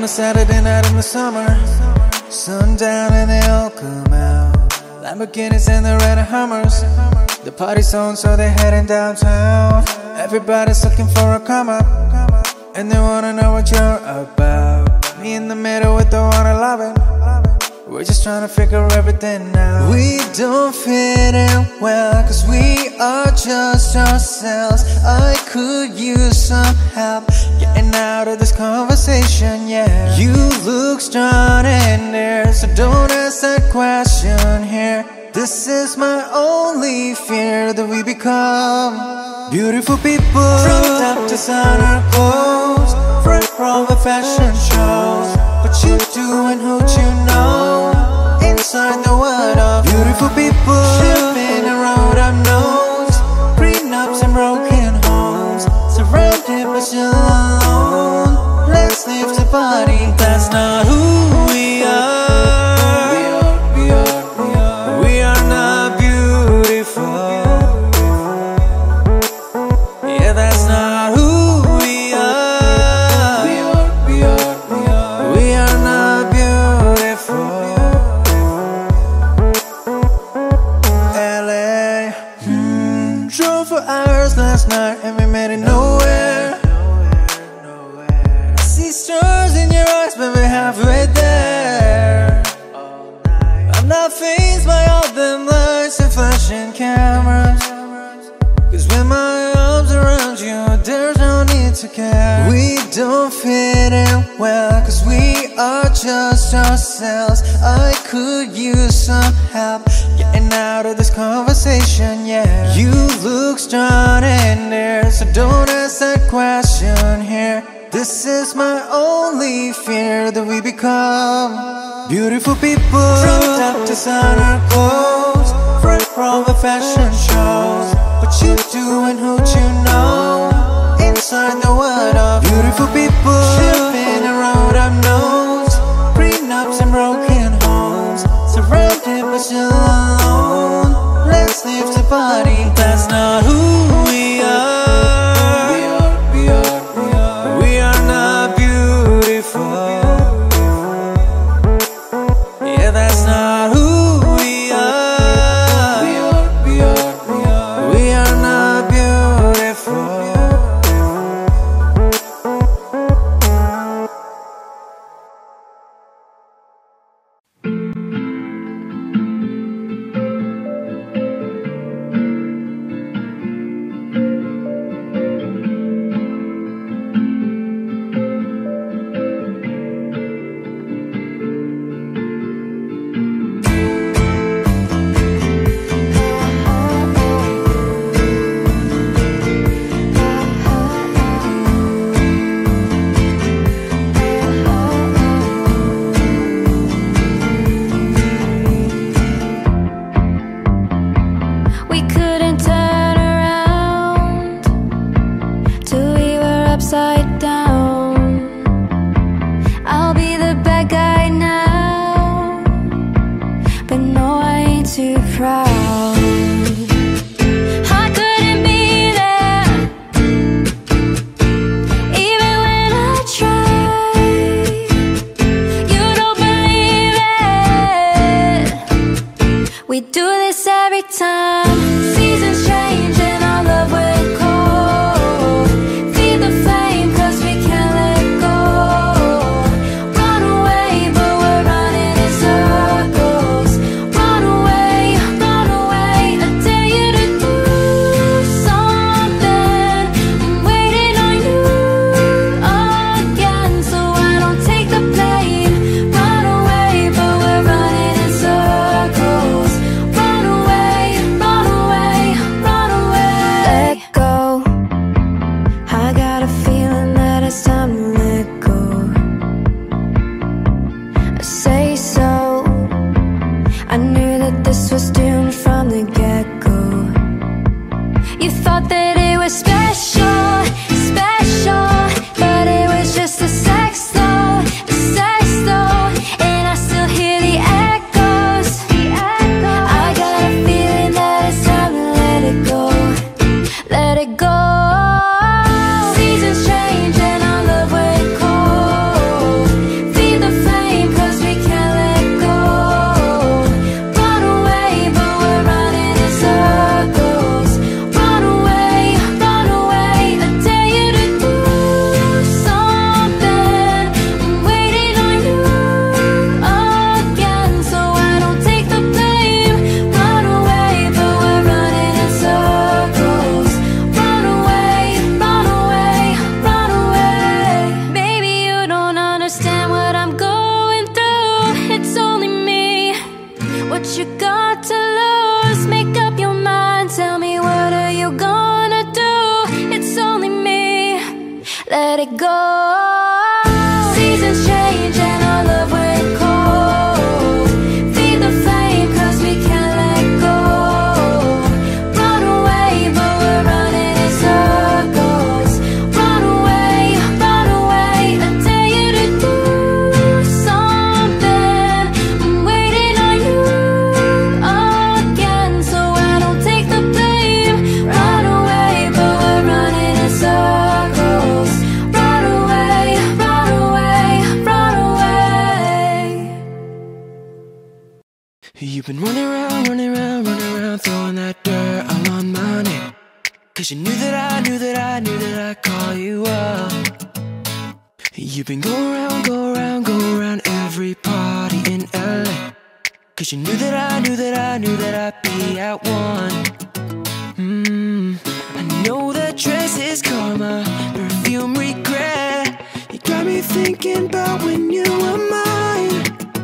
a Saturday night in the summer, sundown and they all come out. Lamborghinis and the red Hummers. The party's on, so they're heading downtown. Everybody's looking for a come up, and they wanna know what you're about. Me in the middle with the one I love it. We're just trying to figure everything out. We don't fit in well, cause we are just ourselves. I could use some help getting out of this conversation, yeah. You look strong in there, so don't ask that question here. This is my only fear, that we become beautiful people. From top designer clothes, front from the fashion shows. What you do and who you know, inside the world of beautiful people. Living a road of no's, prenups and broken homes, surrounded but still alone. Let's live the party. That's not who we are. We are not beautiful. Yeah, that's not who we are. We are not beautiful. LA, drove for hours last night and we made it nowhere. I see stars in your eyes, but we're halfway there. I'm not fazed by all them lights and flashing cameras, cause when my arms around you, there's no need to care. We don't fit in well, cause we are just ourselves. I could use some help getting out of this conversation, yeah. You look strong in there, so don't ask that question here. This is my only fear, that we become beautiful people. From top designer clothes, front from the fashion shows. What you do and who you know, inside the world of beautiful people. Living a road of no's, prenups and broken homes, surrounded but still alone. Let's live the party. That's not who we are. We are not beautiful. Yeah, that's not who we are. We are not beautiful. You've been running around, running around, running around, throwing that dirt all on my name. Cause you knew that I knew that I knew that I'd call you up. You've been going around, go around, go around every party in LA. Cause you knew that I knew that I knew that I'd be at one. I know that dress is karma, perfume regret. You got me thinking about when you were mine.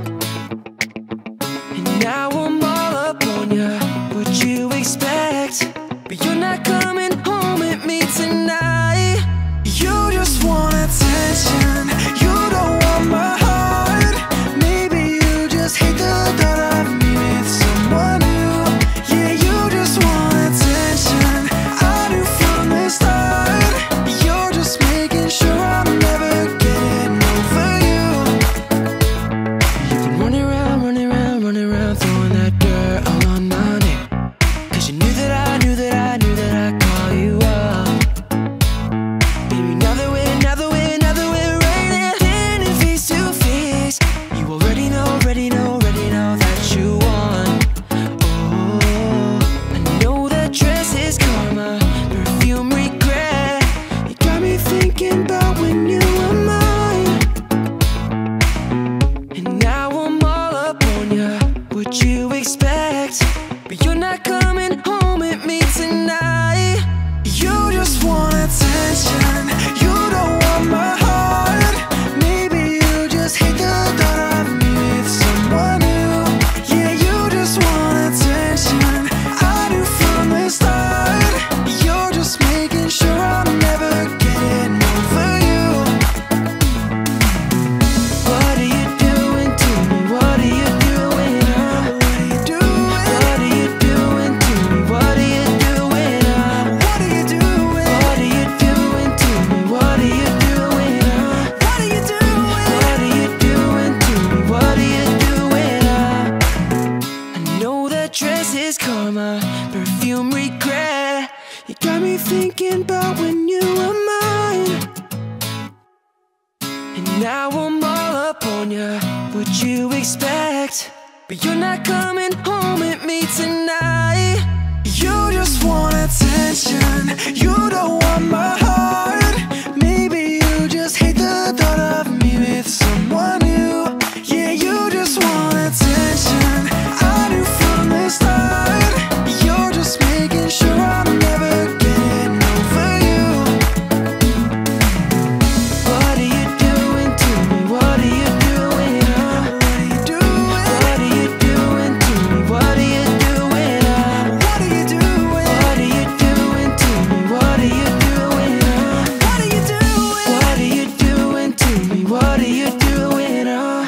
And now I'm all up on ya, what you expect? But you're not coming home with me tonight. You just want attention, you don't want my heart. Maybe you just hate the thought of me with someone new. Yeah, you just want attention, I knew from the start. You're just making sure I'm never getting over you. You've been running around, running around, running around, throwing that dirt all on my name. Cause you knew that I knew that I knew that I'd call you up. Baby, now that we're right there, face to face, you already know that you won. Oh, I know that dress is karma, perfume regret. You got me thinking about when you were mine. And now I'm all up on ya, what you expect? But you're not coming home with me tonight. You just want attention, you don't want my heart. Maybe you just hate the thought of me with someone new. Yeah, you just want attention, I knew from the start. You're just making sure I'm never getting over you. What are you doing to me? What are you doing? What are you doing? What are you doing to me? What are you doing? What are you doing? What are you doing to me? What are you doing? What are you doing? What are you doing to me? What are you doing? I know that dress is karma, perfume regret. You got me thinking about when you were mine. And now I'm all up on ya, what you expect? But you're not coming home with me tonight. You just want attention, you don't want my heart. Maybe you just hate the thought of me with someone new. Yeah, you just want attention, I knew from the start. You're just making sure I'm never getting over you. What are you doing to me? What are you doing? What are you doing? What are you doing to me? What are you doing? What are you doing? What are you doing to me? What are you doing? What are you doing? What are you doing to me? What are you doing?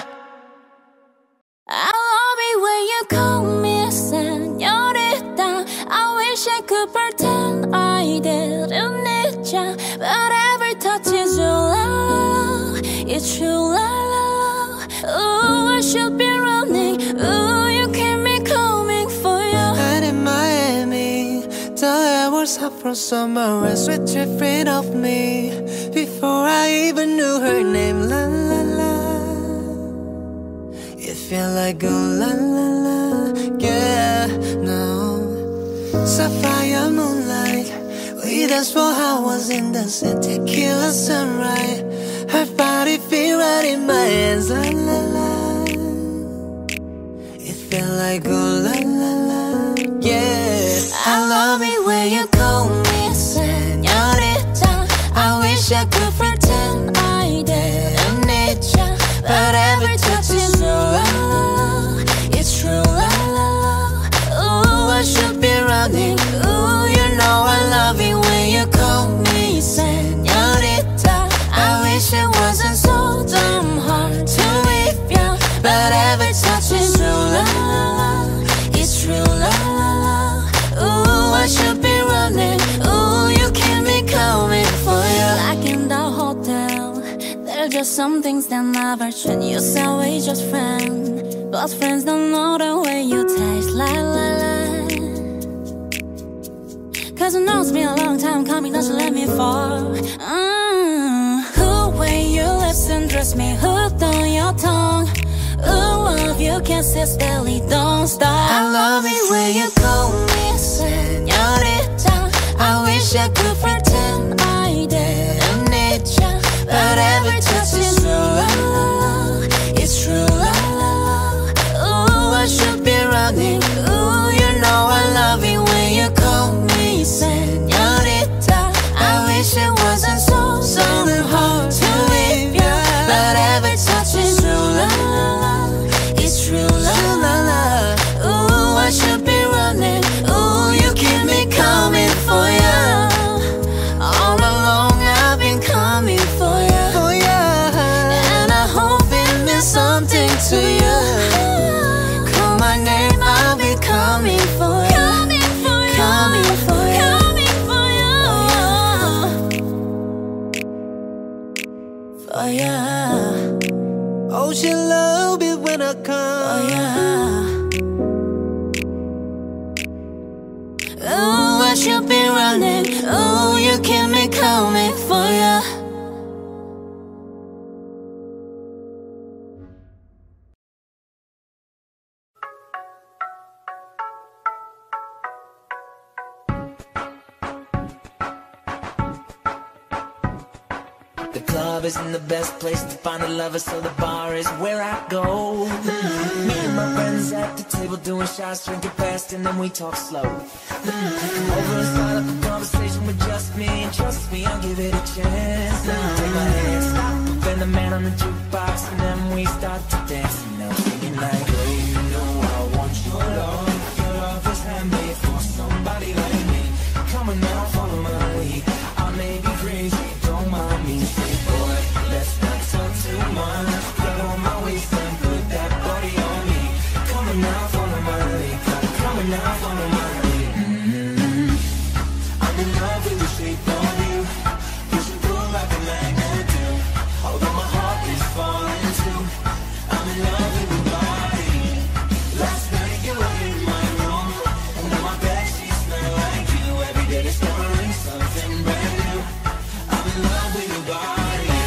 I love it when you call me señorita. I wish I could pretend I didn't need ya, but every touch is your love. It's true love. Ooh, I should be running. Ooh, you keep me coming for you. And in Miami, the air was hot from summer and sweet drifting off me. Before I even knew her name, la la la. It felt like oh la la la, yeah, no. Sapphire moonlight, we danced for hours in the sun, tequila sunrise. Her body feel right in my hands, la la la. It felt like oh la la la, yeah. I love it when you call me señorita. I wish I could pretend I didn't need ya, but every touch is your love. It's true love. Ooh, I should be running. Ooh, you know I love it when you call me señorita. I wish it wasn't so damn hard to leave ya, but every touch is true love. It's true love. Ooh, I should be running. Ooh, you keep me coming for you. Like in the hotel, there's just some things that never change. You say we just friends, but friends don't know the way you taste. La la la. Cause I know it's been a long time coming, don't you let me fall. Who way you lips and dress me hooked on your tongue. Ooh, love you can't sit still, don't stop. I love it when you call me señorita. I wish I could pretend I didn't need ya, but every touch is true, it's true. Ooh, I should be running. Ooh, you know I love it when you call me señorita. I wish it wasn't so hard to leave ya, but every touch is true, it's true. Ooh, I should be running. Ooh, you keep me coming for ya. All along I've been coming for ya, and I hope it means something to you. Call my name, I'll be coming for ya, coming for ya, coming for ya, for ya. Oh, she love it when I come. Oh yeah. Ooh, I should be running. Ooh, you keep me coming for ya. The club isn't the best place to find a lover, so the bar is where I go. Me and my friends at the table doing shots, drinking fast, and then we talk slow. Over and start up a conversation with just me, and trust me, I'll give it a chance. Now take my hand, stop, bend the man on the jukebox, and then we start to dance. And I'm singing like, oh, you know I want your love. Your love is handmade for somebody like me. Come on now, follow my lead. I may be crazy, don't mind me. Say, boy, let's not talk too much. Get on my waist and put that body on me. Come on now, follow my lead. Come on now, follow my lead. I'm in love with the shape of you. You should pull like a magnet do. Although my heart is falling too. I'm in love with your body. Last night you were in my room, and now my bed sheets smell like you. Every day discovering something brand new. I'm in love with your body.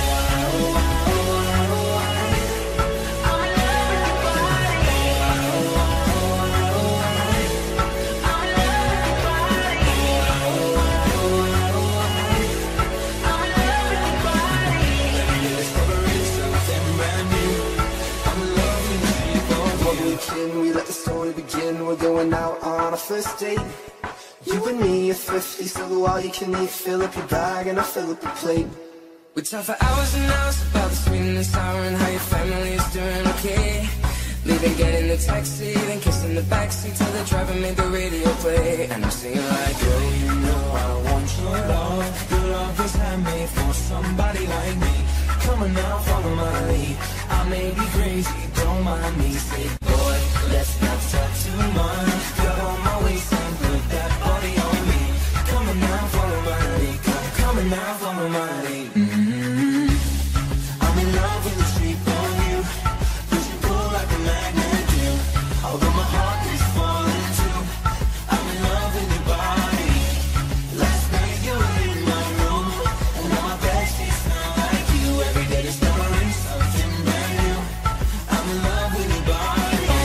We let the story begin. We're going out on a first date. You and me are thrifty, so go all you can eat. Fill up your bag and I fill up your plate. We talk for hours and hours about the sweet and the sour and how your family is doing okay. Leaving, getting the taxi, then kissing the backseat till the driver made the radio play. And I'm singing like, girl, you know I want your love. Your love is handmade for somebody like me. Come on now, follow my lead. I may be crazy, don't mind me. Say, boy, let's not talk too much. Get on my waist and put that body on me. Come on now, follow my lead. Come on now, follow my lead. I'm in love with the shape of you. You should pull like a magnet do. Although my heart is falling too. I'm in love with your body. Last night you were in my room, and now my bed sheets smell like you. Every day discovering something brand new. I'm in love with your body.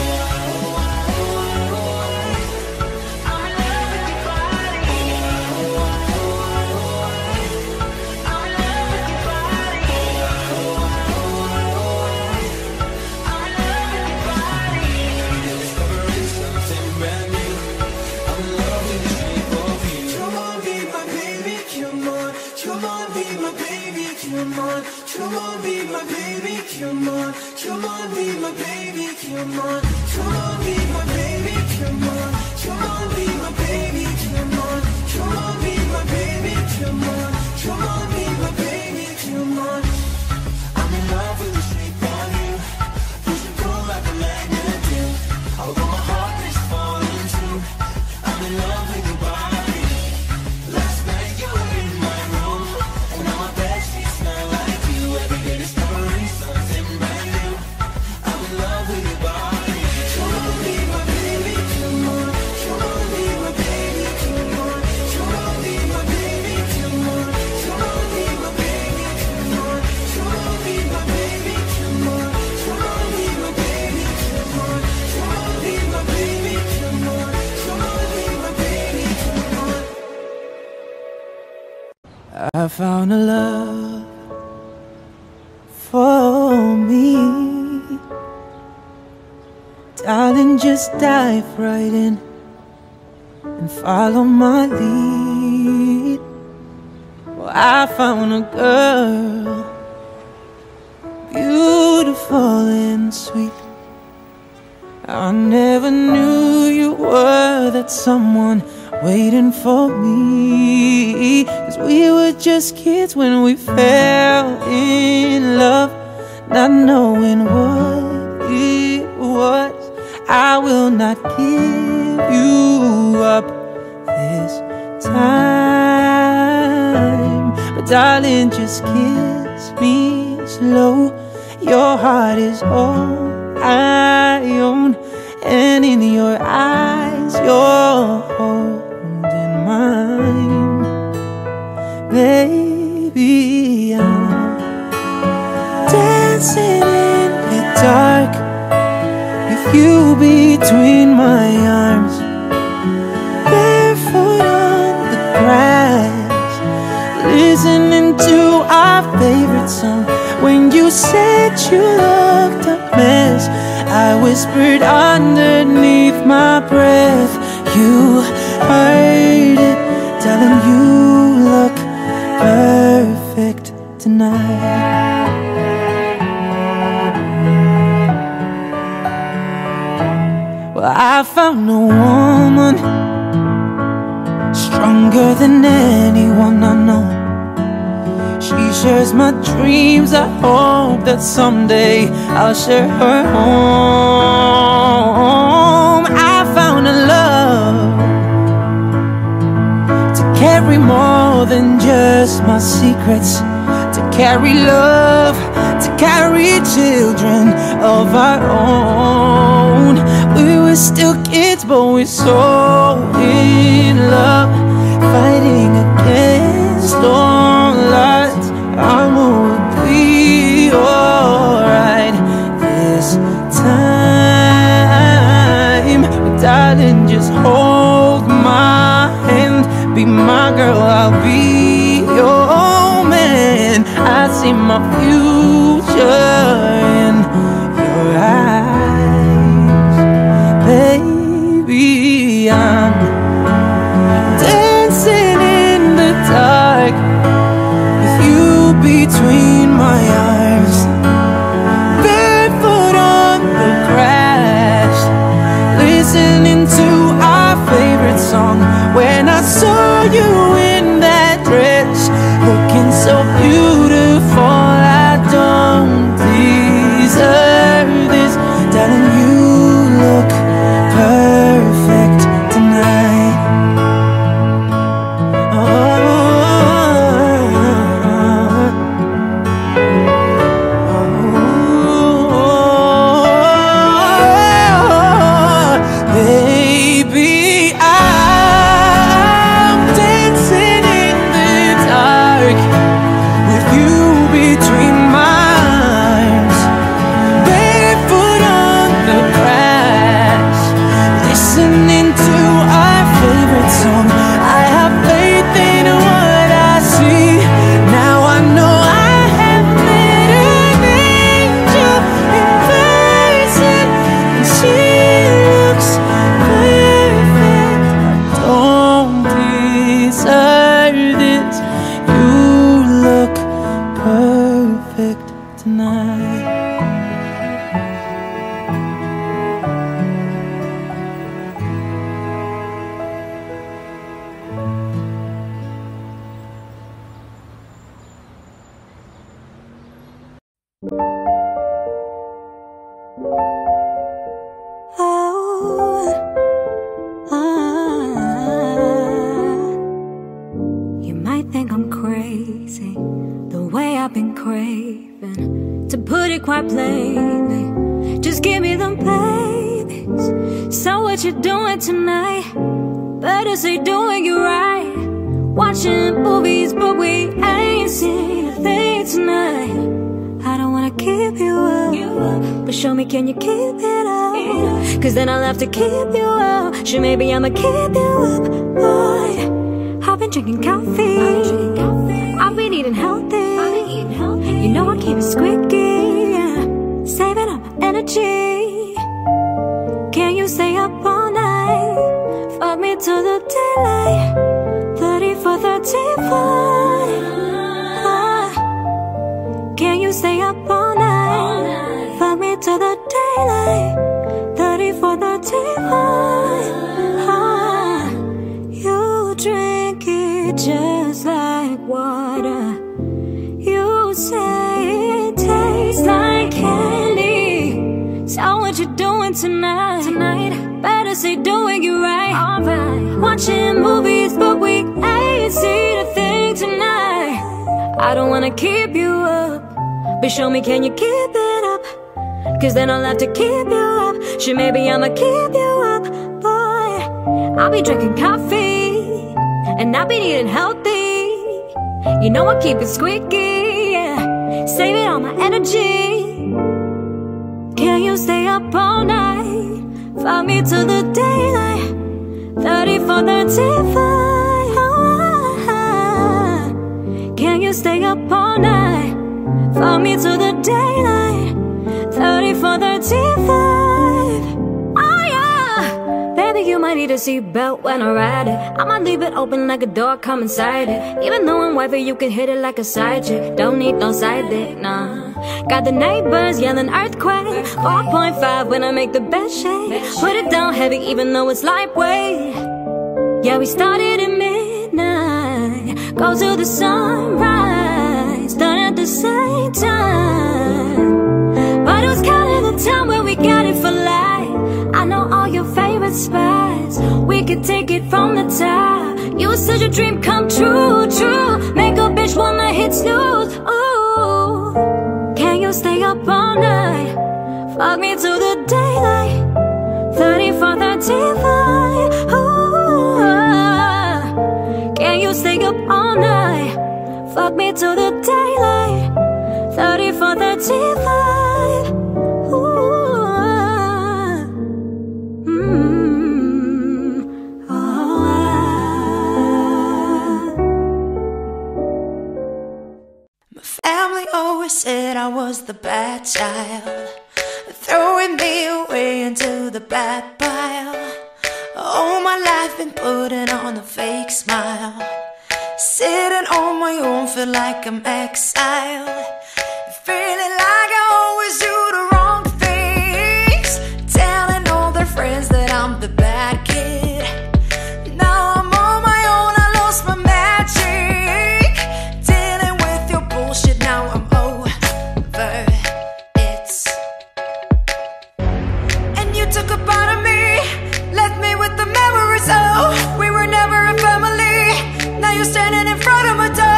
Come on, be my baby, come on. Come on, be my baby, come on. Come on, be my baby, come on. Come on, be my baby, come on. Come on, be my baby, come on. Come on, be my baby, come on. I'm in love with the shape of you. You should pull like a magnet do. Although my heart is falling too. I'm in love with your body. Last night you were in my room, and now my bed sheets smell like you. Every day discovering something brand new. I'm in love with your body. Come on, be my baby, come on. Come on, be my baby, come on. Come on, be my baby, come on. Come on, be my baby, come on. found a love for me. Darling, just dive right in and follow my lead. Well, I found a girl, beautiful and sweet. I never knew you were that someone waiting for me. 'Cause we were just kids when we fell in love, not knowing what it was. I will not give you up this time, but darling, just kiss me slow. Your heart is all I own, and in your eyes you're holding mine. Baby, I'm dancing in the dark with you between my arms, barefoot on the grass, listening to our favorite song. When you said you looked a mess, I whispered underneath my breath. You heard it, darling, you look perfect tonight. Well, I found a woman stronger than anyone I know. She shares my dreams. I hope that someday I'll share her home. I found a love to carry more than just my secrets, to carry love, to carry children of our own. We were still kids, but we're so in love, fighting against all odds. I will be alright this time. But darling, just hold my hand, be my girl, I'll be your man. I see my future in your eyes. Baby, I'm dancing in the dark between my arms, barefoot on the grass, listening to our favorite song. When I saw you in that dress, looking so beautiful, I don't deserve this. Darling, you look perfect tonight. You might think I'm crazy, the way I've been craving. To put it quite plainly, just give me them babies. So what you doing tonight? Better say doing you right. Watching movies, but we ain't seen a thing tonight. I don't wanna keep you up, but show me, can you keep it up? Cause then I'll have to keep you up. Sure, maybe I'ma keep you up, boy. I've been drinking coffee, I've been know I keep it squeaky, yeah. Saving up my energy. Can you stay up all night? Fuck me to the daylight. 34, 35. Can you stay up all night? Fuck me to the daylight. 34, 35. You drink it just like water. You say it tastes like candy. So what you doing tonight? Better say doing it right. Alright. Watching movies, but we ain't seen a thing tonight. I don't wanna keep you up, but show me, can you keep it up? Cause then I'll have to keep you up. Shit, maybe I'ma keep you up, boy. I'll be drinking coffee, and I'll be eating healthy. You know I keep it squeaky, yeah. Saving all my energy. Can you stay up all night? Fuck me to the daylight. 34, 35. Can you stay up all night? Fuck me to the daylight. 34, 35. Oh yeah. Baby, you might need a seatbelt when I ride it. I might leave it open like a door, come inside it. Even though I'm wifey, you can hit it like a side chick. Don't need no side dick, nah. Got the neighbors yelling earthquake. 4.5 when I make the bed shake. Put it down heavy even though it's lightweight. Yeah, we started at midnight, go to the sunrise, done at the same time. But who's counting the time when we got it for life? I know all your favorite spots. We could take it from the top. You were such a dream come true, true. Make a bitch wanna hit snooze. Ooh, can you stay up all night? Fuck me to the daylight. 34, 35. Ooh, can you stay up all night? Fuck me to the daylight. 34, 35. Family always said I was the bad child, throwing me away into the bad pile. All my life been putting on a fake smile, sitting on my own, feel like I'm exiled, feeling like I always do the wrong things, telling all their friends that I'm the bad kid. Now I'm on my own, I lost my magic, dealing with your bullshit, now I'm over it. And you took a part of me, left me with the memories, oh, we were never a family. Now you're standing in front of my door,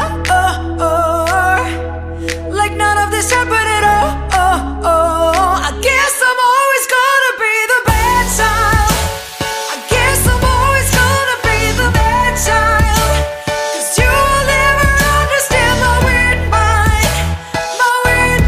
like none of this happened at all. I guess I'm always gonna be the bad child. I guess I'm always gonna be the bad child. Cause you will never understand my weird mind, my weird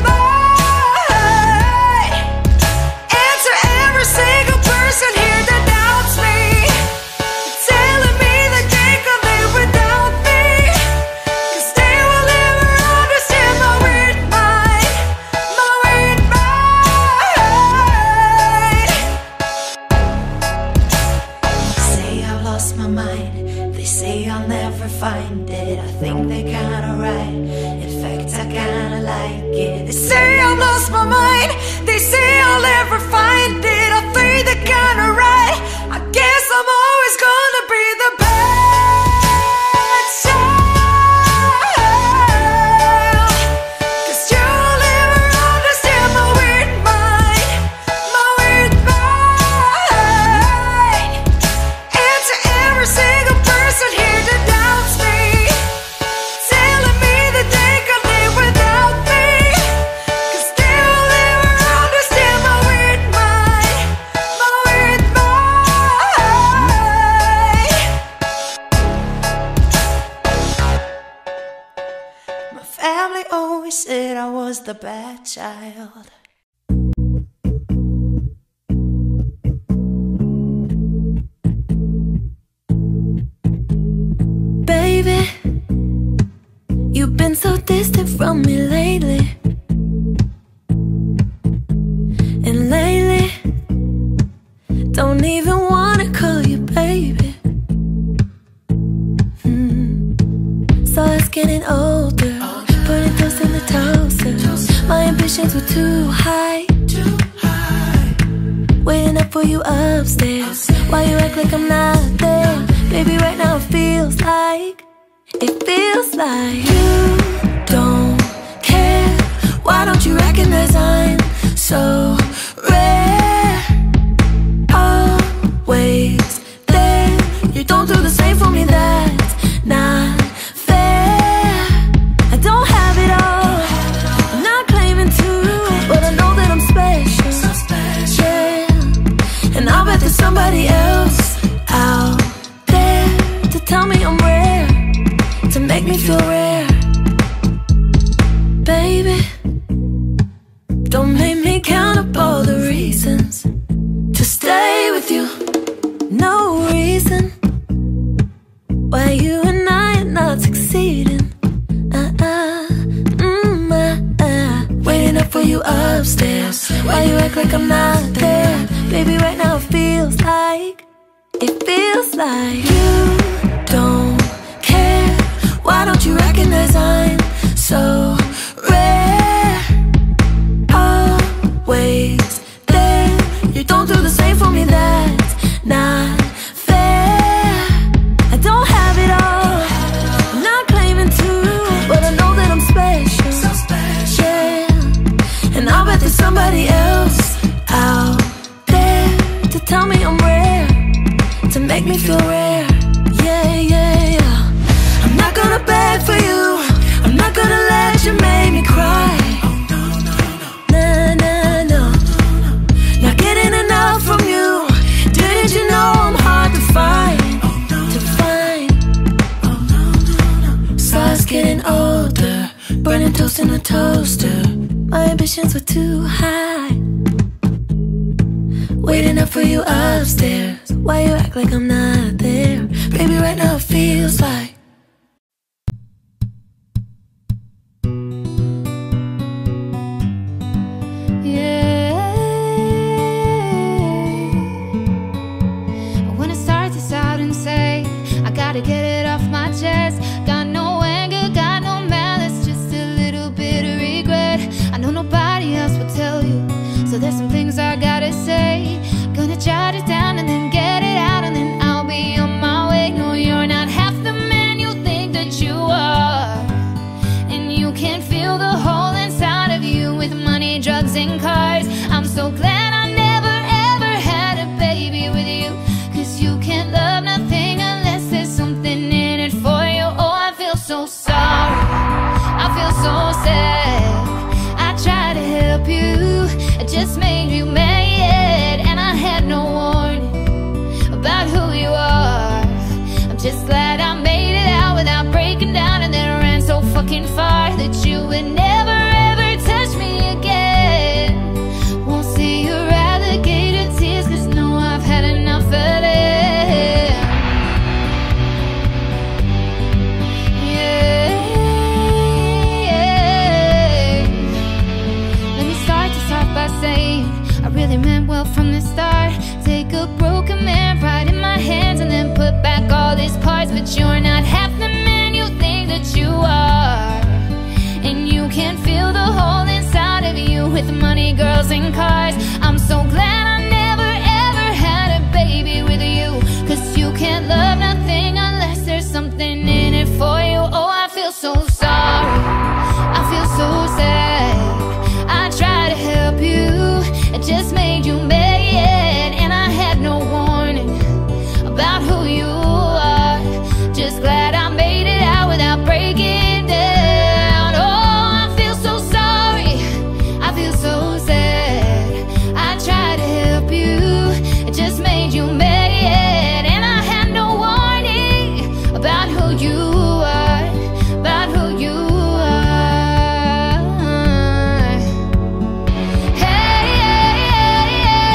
mind. And to every single person here that doubts me, telling me that they can live without me, cause they will never understand my weird mind, my weird mind. Say I've lost my mind, they say I'll never find it. I think they kinda right, in fact I kinda like it. They say I've lost my mind, they say I'll never find it. I think they kinda right, I guess I'm always gonna be the bad child. Cause you'll never understand my weird mind, my weird mind. And to every single person here that doubts me, telling me that they can live without me, cause they'll never understand my weird mind, my weird mind. My family always said I was the bad child. Baby, you've been so distant from me lately. too high, waiting up for you upstairs. Why you act like I'm not there? Baby, right now it feels like you don't care. Why don't you recognize I'm so rare? Always there. You don't do the same for me, that's not fair. I don't have it all, I'm not claiming to, but I know that I'm special, yeah. And I'll bet there's somebody else out there to tell me I'm rare, to make me feel rare. Baby, don't make me count up all the reasons to stay with you. No reason why you and I are not succeeding. Waiting up for you upstairs. Why you act like I'm not there? Baby, right now it feels like you don't care. Why don't you recognize I'm so rare? Always there. You don't do the same for me, that's not fair. I don't have it all, I'm not claiming to, but I know that I'm special, yeah. And I'll bet there's somebody else out there to tell me I'm rare, to make me feel rare. Yeah, yeah, yeah. I'm not gonna beg for you, I'm not gonna let you make me cry. Nah, nah, no. Not getting enough from you. Didn't you know I'm hard to find? Stars getting older, burning toast in a toaster. My ambitions were too high, waiting up for you upstairs. Why you act like I'm not there? Baby, right now it feels like to get it off my chest. Got no anger, got no malice, just a little bit of regret. I know nobody else will tell you, so there's some things I gotta say. Gonna jot it down and then get it out, and then I'll be on my way. No, you're not half the man you think that you are, and you can feel the hole inside of you with money, drugs, and cars. I'm so glad I never ever had a baby with you, 'cause you can't love nothing in it for you. Oh, I feel so sorry, I feel so sad. I tried to help you, I just made you mad, and I had no warning about who you are. I'm just glad I made it out without breaking down, and then ran so fucking far that you would never ever touch me again. Won't see your alligator tears, 'cause no, I've had enough of it. I really meant well from the start. Take a broken man right in my hands and then put back all his parts. But you're not half the man you think that you are, and you can feel the hole inside of you with money, girls, and cars. I'm so glad I never ever had a baby with you, 'cause you can't love nothing unless there's something in it for you. Oh, I feel so sorry, I feel so sad. I tried to help you, I just made you mad, and I had no warning about who you are. Just glad I made it out without breaking down. Oh, I feel so sorry, I feel so sad. I tried to help you, I just made you mad, and I had no warning about who you are, about who you are. Hey, hey, hey, hey.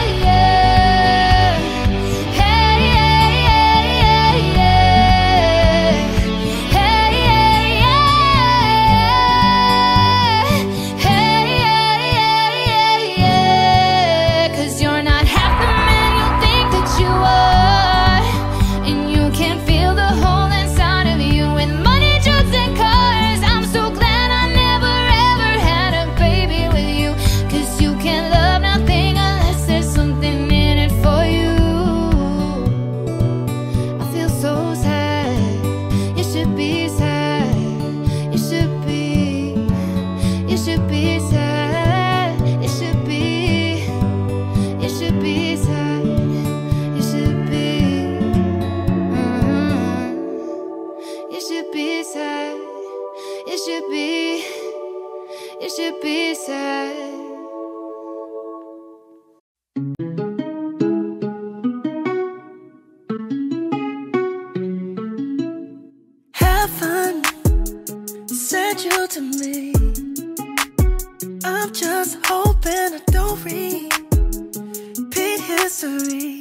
you to me. I'm just hoping I don't repeat history.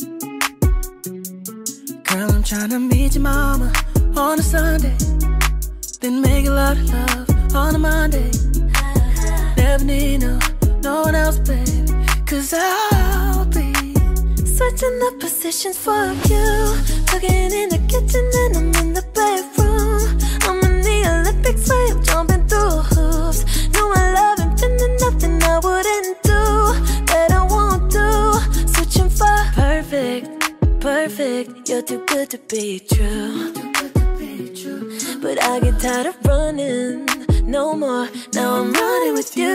Girl, I'm trying to meet your mama on a Sunday, then make a lot of love on a Monday. Never need no one else, baby, 'cause I'll be switching the positions for you. Cooking in the kitchen and I'm in the bedroom. I'm in the Olympics where I'm jumping through hoops. No, I love and feeling nothing I wouldn't do that I won't do. Switching for perfect, perfect. You're too good to be true. But I get tired of running, no more. Now I'm running with you.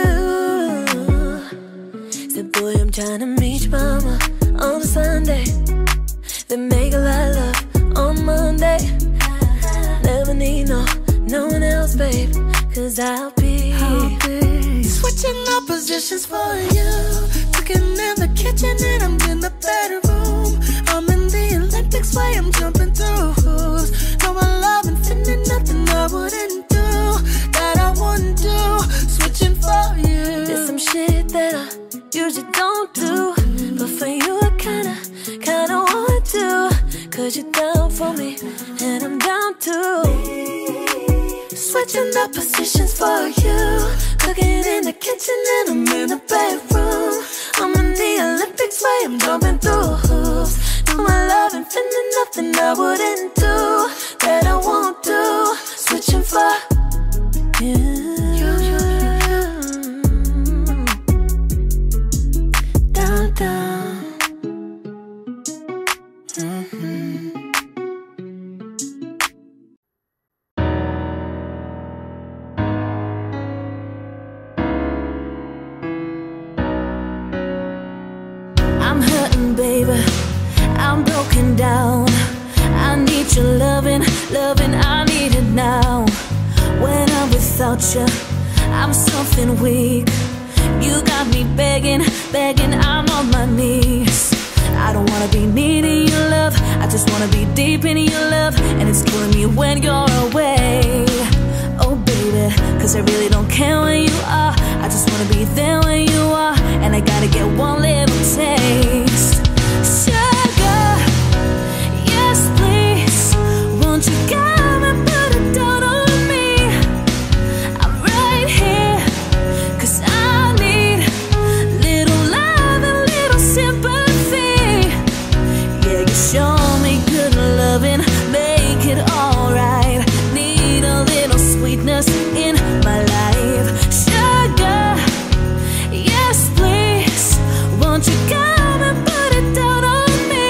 Said, boy, I'm trying to meet your mama on a Sunday, then make a lot of love on Monday. Never need no one else, babe, 'cause I'll be switching up positions for you. Cooking in the kitchen and I'm in the bedroom. I'm in the Olympics way, I'm jumping through hoops. No, I love and feeling nothing I wouldn't do that I wouldn't do. Switching for you. There's some shit that I usually don't do, but for you I kinda want to. 'Cause you're down for me and I'm down too. Switching up positions for you. Cooking in the kitchen and I'm in the bedroom. I'm in the Olympics way, I'm jumping through hoops. Do my love and feeling nothing I wouldn't do that I won't do. Switching for you. Down, down. I'm hurting, baby, I'm broken down. I need your loving, I need it now. When I'm without you, I'm something weak. You got me begging, I'm on my knees. I don't wanna be needing your love, I just wanna be deep in your love. And it's killing me when you're away. Oh baby, 'cause I really don't care where you are. I just wanna be there when you are. And I gotta get one little taste. Sugar, yes please, won't you come and put it down on me? I'm right here, 'cause I need little love and little sympathy. Yeah, you show me good loving, make it alright. Need a little sweetness in my life. Sugar, yes please, won't you come and put it down on me?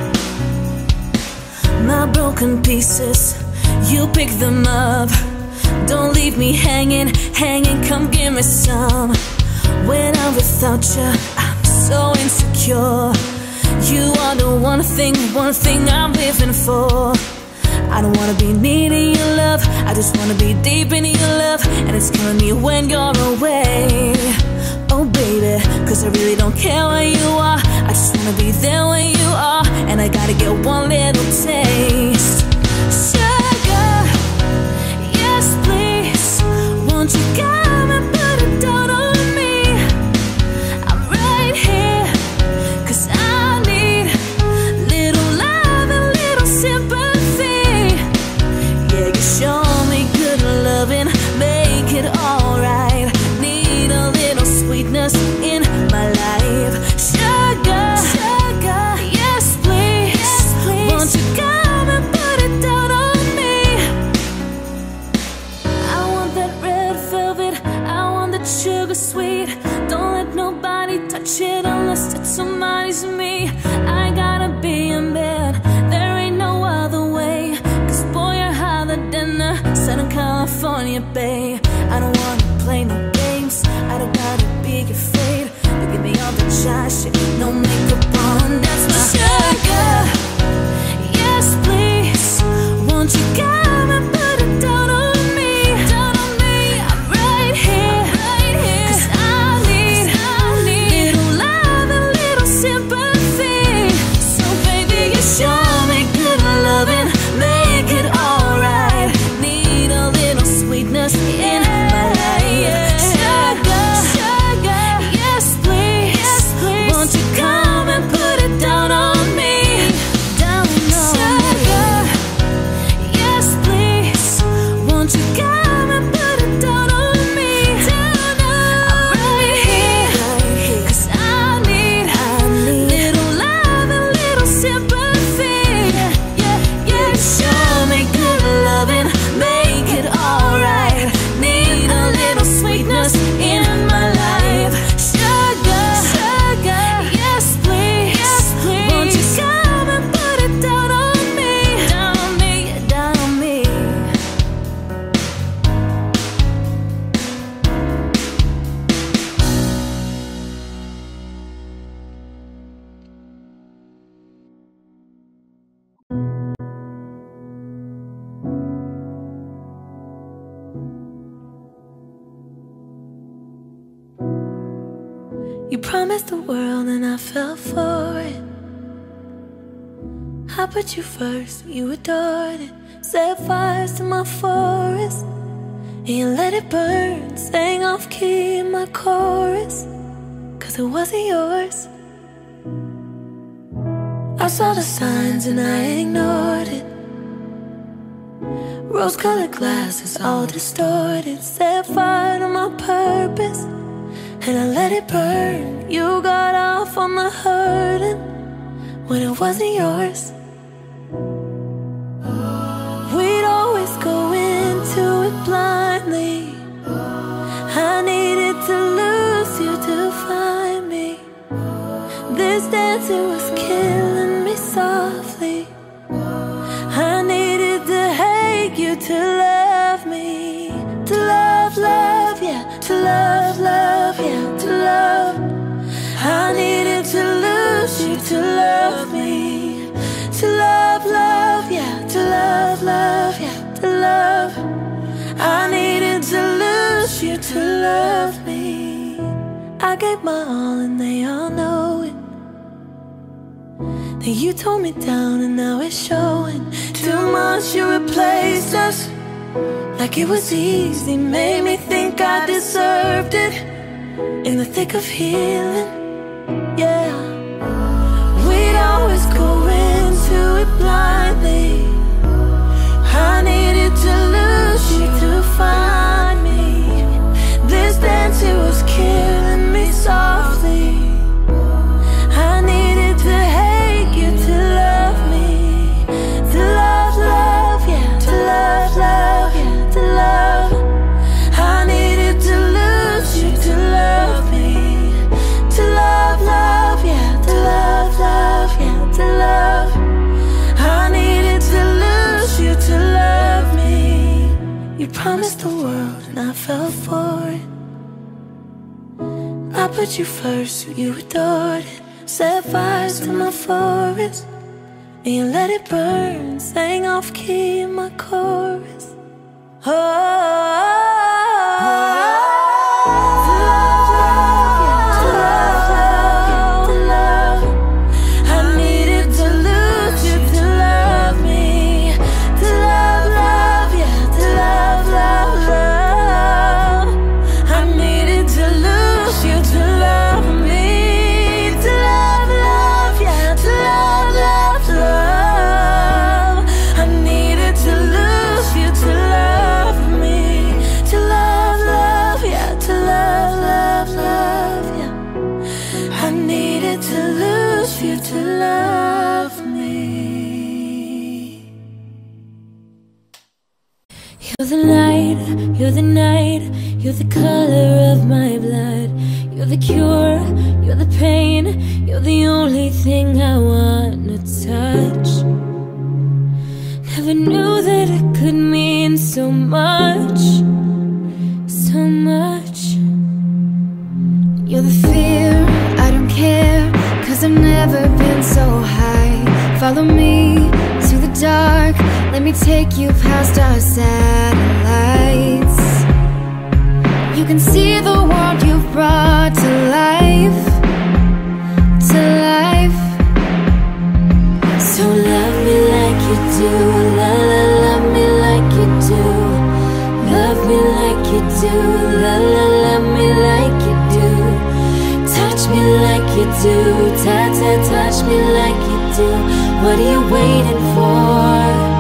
My broken pieces, you pick them up. Don't leave me hanging, come give me some. When I'm without you, I'm so insecure. You are the one thing I'm living for. I don't wanna be needing your love, I just wanna be deep in your love. And it's killing me when you're away. Oh baby, 'cause I really don't care where you are. I just wanna be there when you are. And I gotta get one little taste. Sugar, yes please, won't you come and put it down on me? I'm right here, 'cause I need little love and little sympathy. Yeah, you show me good loving, make it alright. Need a little sweetness in my life. Sugar, yes please, won't you come and put it down on me? I want that red velvet, I want that sugar sweet. Don't let nobody touch it unless it's somebody's me. I gotta be a man, there ain't no other way. 'Cause boy, you're hotter than a Southern California bay. I don't wanna play no games, I don't gotta be afraid. But give me all the shy shit, no makeup on, that's my sugar. Yes please, won't you come and put it down on me? I'm right here, 'cause I need little love and little sympathy. So baby, you show me good loving, make it alright. Need a little sweetness in You promised the world and I fell for it. I put you first, you adored it. Set fires to my forest and you let it burn. Sang off key in my chorus, 'cause it wasn't yours. I saw the signs and I ignored it. Rose-colored glasses all distorted. Set fire to my purpose and I let it burn. You got off on the hurting when it wasn't yours. We'd always go into it blindly. I needed to lose you to find me. This dancer was killing me softly. I needed to hate you to love me. To love, love, yeah. To love, love, yeah. To love. I needed to lose you to love me. To love, love, yeah. To love, love, yeah. To love. I needed to lose you to love me. I gave my all and they all know it. Then you tore me down and now it's showing. Too much, you replaced us like it was easy. Made me think I deserved it in the thick of healing, yeah. We'd always go into it blindly. I needed to lose you to find me. This dancer was killing me softly. I needed to hate you to love me. To love, love, yeah. To love, love, yeah. To love. I needed to lose you to love me. To love, love, yeah. To love, love, yeah. To love. I needed to lose you to love me. You promised the world and I fell for it. I put you first, you adored it. Set fires to my forest and you let it burn. Sang off key in my chorus. You're the night, you're the color of my blood. You're the cure, you're the pain. You're the only thing I wanna touch. Never knew that it could mean so much, so much. You're the fear, I don't care, 'cause I've never been so high. Follow me to the dark, let me take you past our satellites. You can see the world you've brought to life, to life. So love me like you do, la la, love me like you do. Love me like you do, la la, love me like you do. Touch me like you do, ta ta, touch me like you do. What are you waiting for?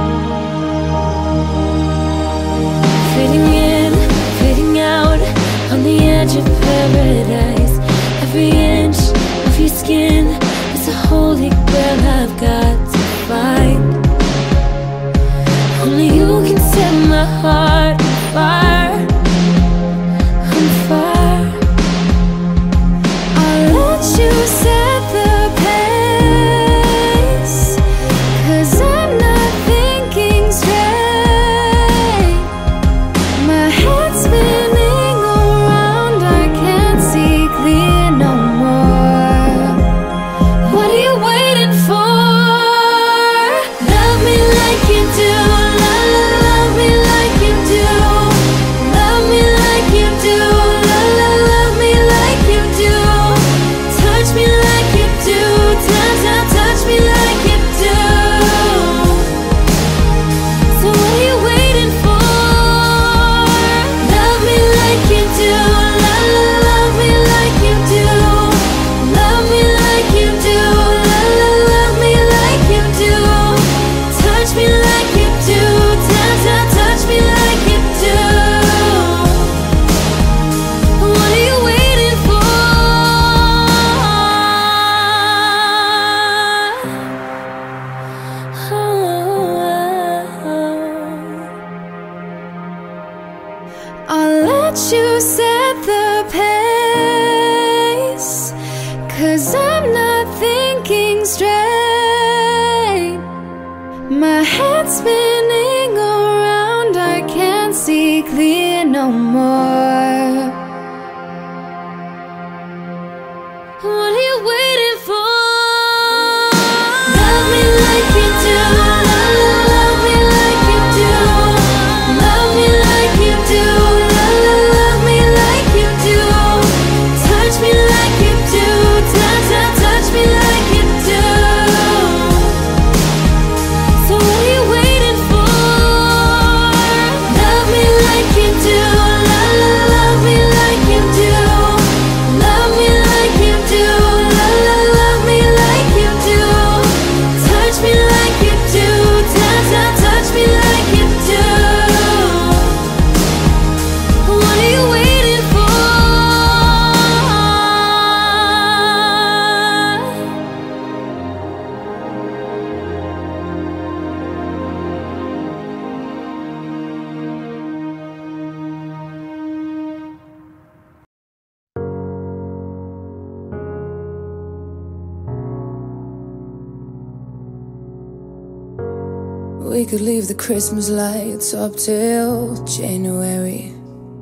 Fading in, fading out, on the edge of paradise. Every inch of your skin is a holy grail I've got to find. Only you can set my heart on fire, on fire. I'll let you set the pace, 'cause I'm not thinking straight. My head's spinning around, I can't see clear no more. What are you waiting for? Love me like you do, la la, love me like you do. Love me like you do, la la, love me like you do. my head spinning around, I can't see clear no more. What are you waiting for? Love me like you do. Love me like you do. Love me like you do. Love me like you do. Touch me like you do. Touch me like you do. So what are you waiting for? Love me like you do. Love me like you do. Love me like you do. Love me like you do. Touch me like you do. Touch me like you do. What are you waiting for? We could leave the Christmas lights up till January.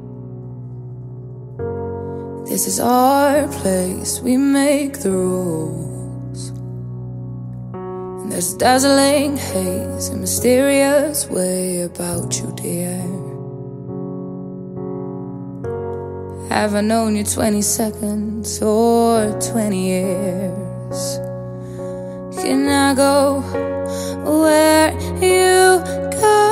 This is our place, we make the rules. And there's a dazzling haze, a mysterious way about you, dear. Have I known you 20 seconds or 20 years? Can I go where you go?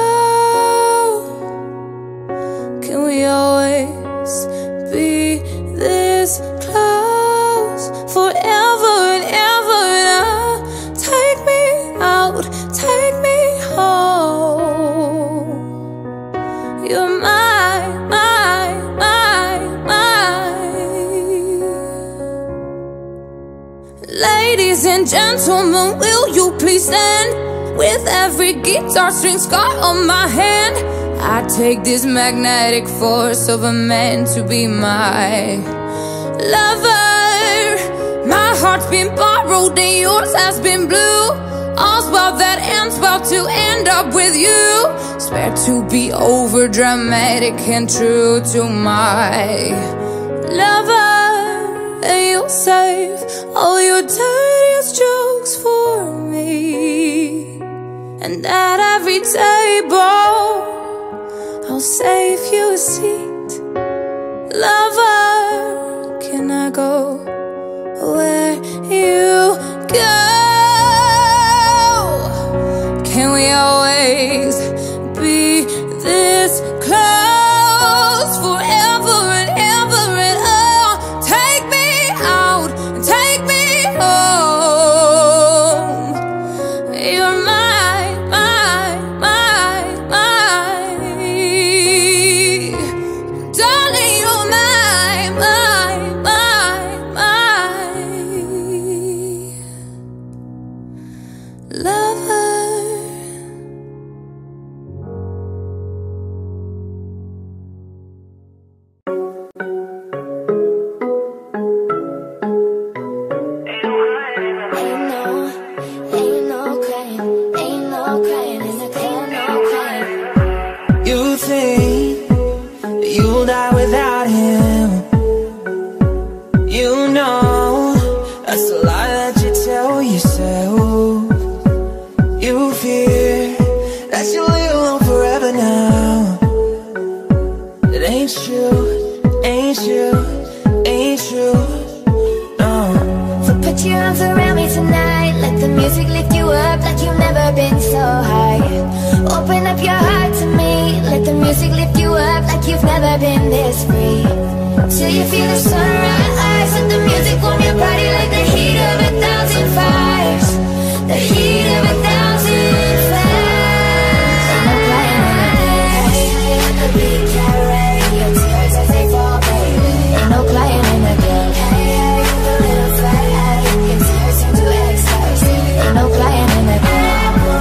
Can we always be this close forever and ever? Take me out, take me home. You're my ladies and gentlemen, will you please stand? With every guitar string scar on my hand, I take this magnetic force of a man to be my lover. My heart's been borrowed and yours has been blue. All's well that ends well to end up with you. Swear to be over dramatic and true to my lover. And you'll save all your dirtiest jokes for me. And at every table I'll save you a seat. Lover, can I go where you go? Can we always be this close forever and ever and oh, take me out and take me home. You're my darling, you're my lover. You think you'll die without him? You know that's a lie that you tell yourself. You fear that you'll live alone forever now. It ain't true, ain't true, ain't true, no. So put your arms around me tonight. Let the music lift you up like you've never been so high. Open up your heart to me. Let the music lift you up like you've never been this free. Till you feel the sunrise. Let the music warm your body like the heat of 1,000 fires. The heat of 1,000 fires. Ain't no crying in the day. Let the beat carry your tears as they fall, baby. Ain't no crying in the day. Hey, the little fat, your tears turn to ecstasy. Ain't no crying in the day.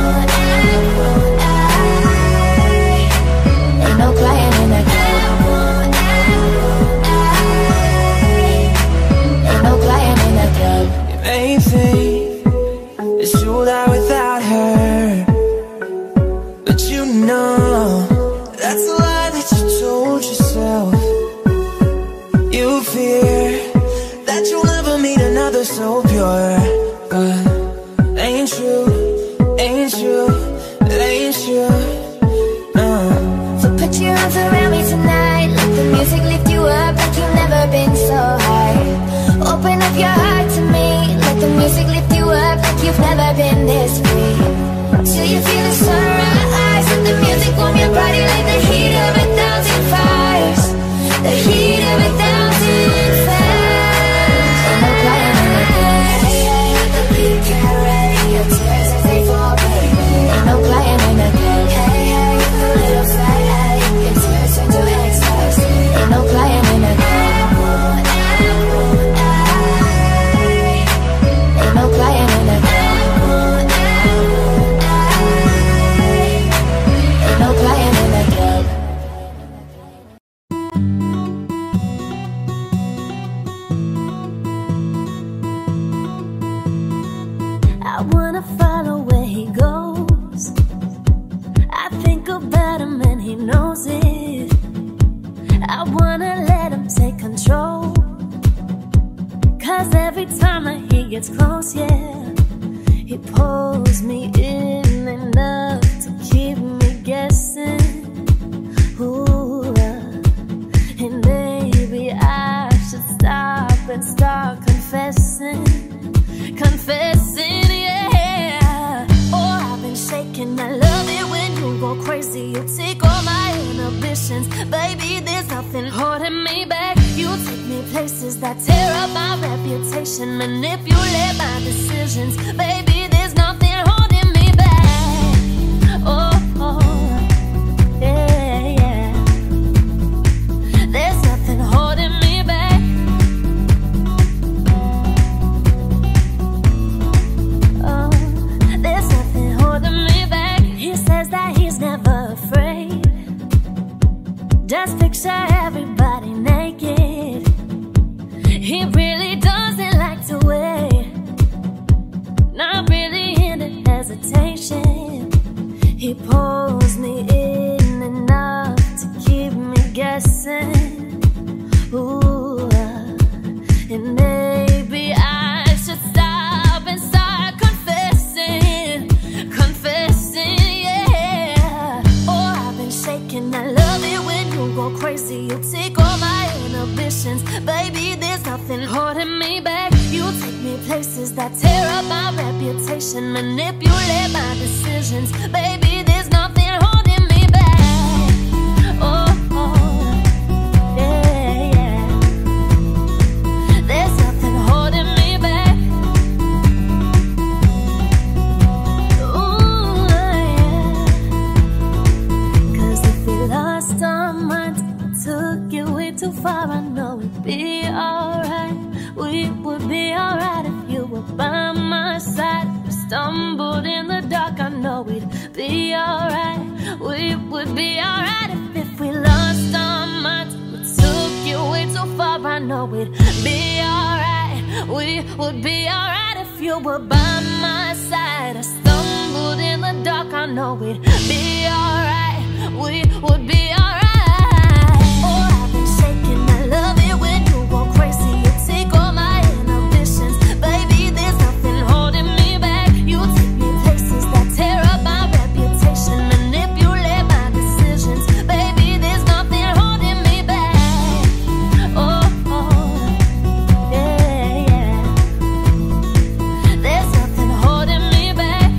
Ain't no crying in the day. Ain't no crying. never meet another so pure. But ain't true, ain't true, ain't true. So put your arms around me tonight. Let the music lift you up like you've never been so high. Open up your heart to me. Let the music lift you up like you've never been this free. Till you feel the sunrise. Let the music warm your body like the heat of 1,000 fires. The heat of 1,000 fires. And no crying in the dark. Hey, hey, the beat get ready. Your tears as they fall, baby. Ain't no crying in the dark. Hey, hey, the little fat hey. Your tears turn to ecstasy. Ain't no crying in the dark. Ain't no crying in the dark. Ain't no crying in the dark. I wanna follow where he goes. I think about him and he knows it. I wanna let him take control. 'Cause every time that he gets close, yeah, he pulls me in enough to keep me guessing. Ooh, and maybe I should stop and start confessing. Confessing, yeah. Oh, I've been shaking. I love it when you go crazy. You take all my inhibitions. Baby, there's nothing holding me back. You take me places that tear up my reputation. Manipulate my decisions. Baby, there's nothing holding me back. Oh, oh, yeah, yeah. There's nothing holding me back. Oh, there's nothing holding me back. He says that he's never afraid. Just picture everybody naked. He really doesn't like to wait. Not really into hesitation. He pulls me in enough to keep me guessing. Ooh, and maybe I should stop and start confessing. Confessing, yeah. Oh, I've been shaking. I love it when you go crazy. You take all my inhibitions. Baby, there's nothing holding me back. You take me places that tear up my reputation. Manipulate my decisions. Baby, there's nothing holding me back. Oh, oh, yeah, yeah. There's nothing holding me back. Ooh, yeah. 'Cause if we lost our minds, took it way too far, I know it'd be alright. We would be alright if you were by my side. We stumbled in the dark, I know we'd be alright. We would be alright if we lost our minds. We took it way too far, I know we'd be alright. We would be alright if you were by my side. I stumbled in the dark, I know we'd be alright. We would be alright. Oh, I've been shaking. I love it when you go crazy. You take all my inhibitions. Baby, there's nothing holding me back. You take me places that tear up my reputation. Manipulate my decisions. Baby, there's nothing holding me back. Oh, oh, yeah, yeah. There's nothing holding me back.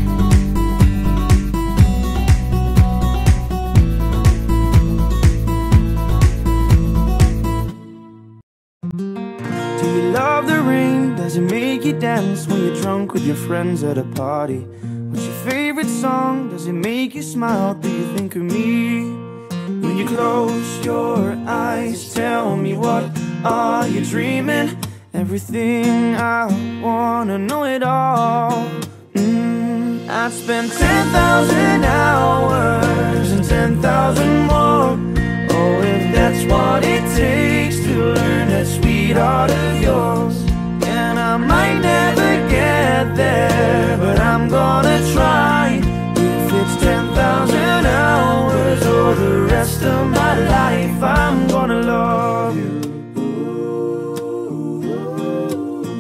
Do you love the rain? Does it make you dance when you're drunk with your friends at a party? What's your favorite song? Does it make you smile? Do you think of me? When you close your eyes, tell me, what are you dreaming? Everything I wanna know it all. I'd spend 10,000 hours and 10,000 more. Oh, if that's what it takes to learn that sweet art of yours. And I might never get there, but I'm gonna try. If it's 10,000 hours or the rest of my life, I'm gonna love you.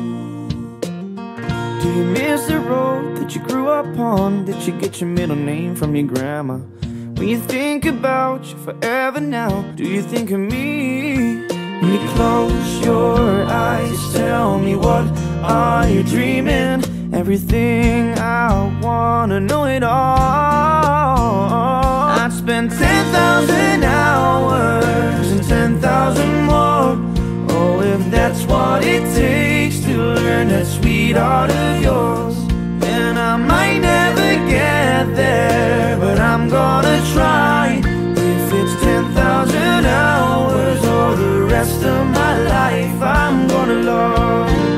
Do you miss the road that you grew up on? Did you get your middle name from your grandma? When you think about you forever now, do you think of me? When you close your eyes, tell me, what are you dreaming? Everything I wanna know it all. I'd spend 10,000 hours and 10,000 more. Oh, if that's what it takes to learn that sweet art of yours. And I might never get there, but I'm gonna try. If it's 10,000 hours or the rest of my life, I'm gonna love you.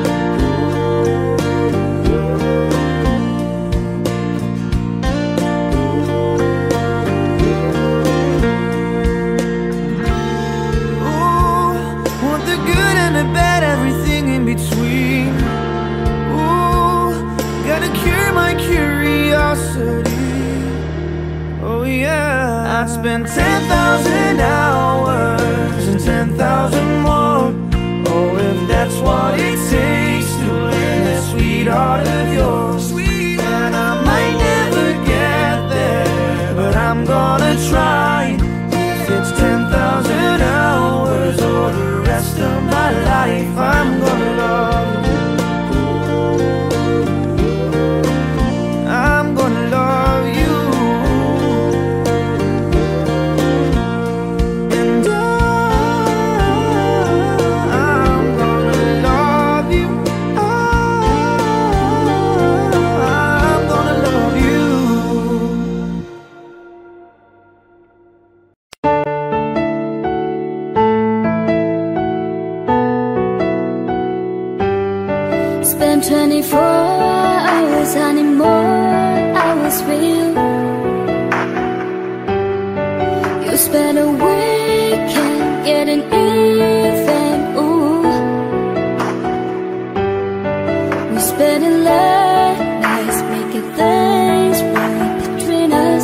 Bad, everything in between. Ooh, gotta cure my curiosity. Oh yeah, I'd spend 10,000 hours and 10,000 more. Oh, if that's what it takes to learn that sweet art of yours. And I might never get there, but I'm gonna try. If it's 10,000 hours or the rest of my life, I'm gonna love you. I'm gonna love you. And I'm gonna love you. I'm gonna love you. Spend 24 hours, honey, more hours with you. You spend a weekend getting even, ooh. We spending late nights making things right between us.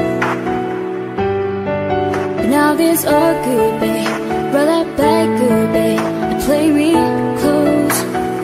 But now this all good, babe. Roll that back good, babe, and play me close.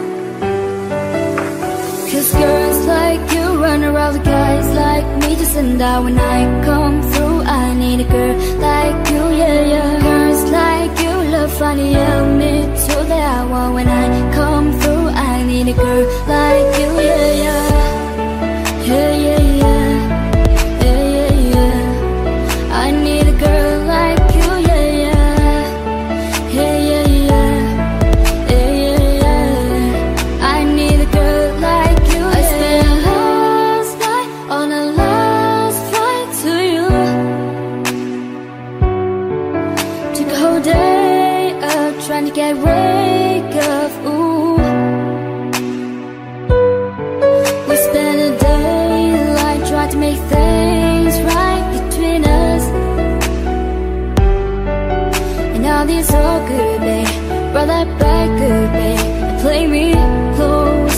Cause girls like you run around with guys like me just and die. When I come through, I need a girl like you, yeah, yeah. Girls like you love funny, yeah, me too, that I want. When I come through, I need a girl like you, yeah, yeah. Yeah, yeah, yeah. Yeah, yeah, yeah. I need a girl like you, yeah, yeah. Yeah, yeah, yeah. Yeah, yeah, yeah. I need a girl like you, yeah. I spent last night on a last flight to you. Took a whole day up trying to get wake up, ooh. We spent a daylight trying to make things right between us. And now this all good, babe. Roll that back good, babe, and play me close.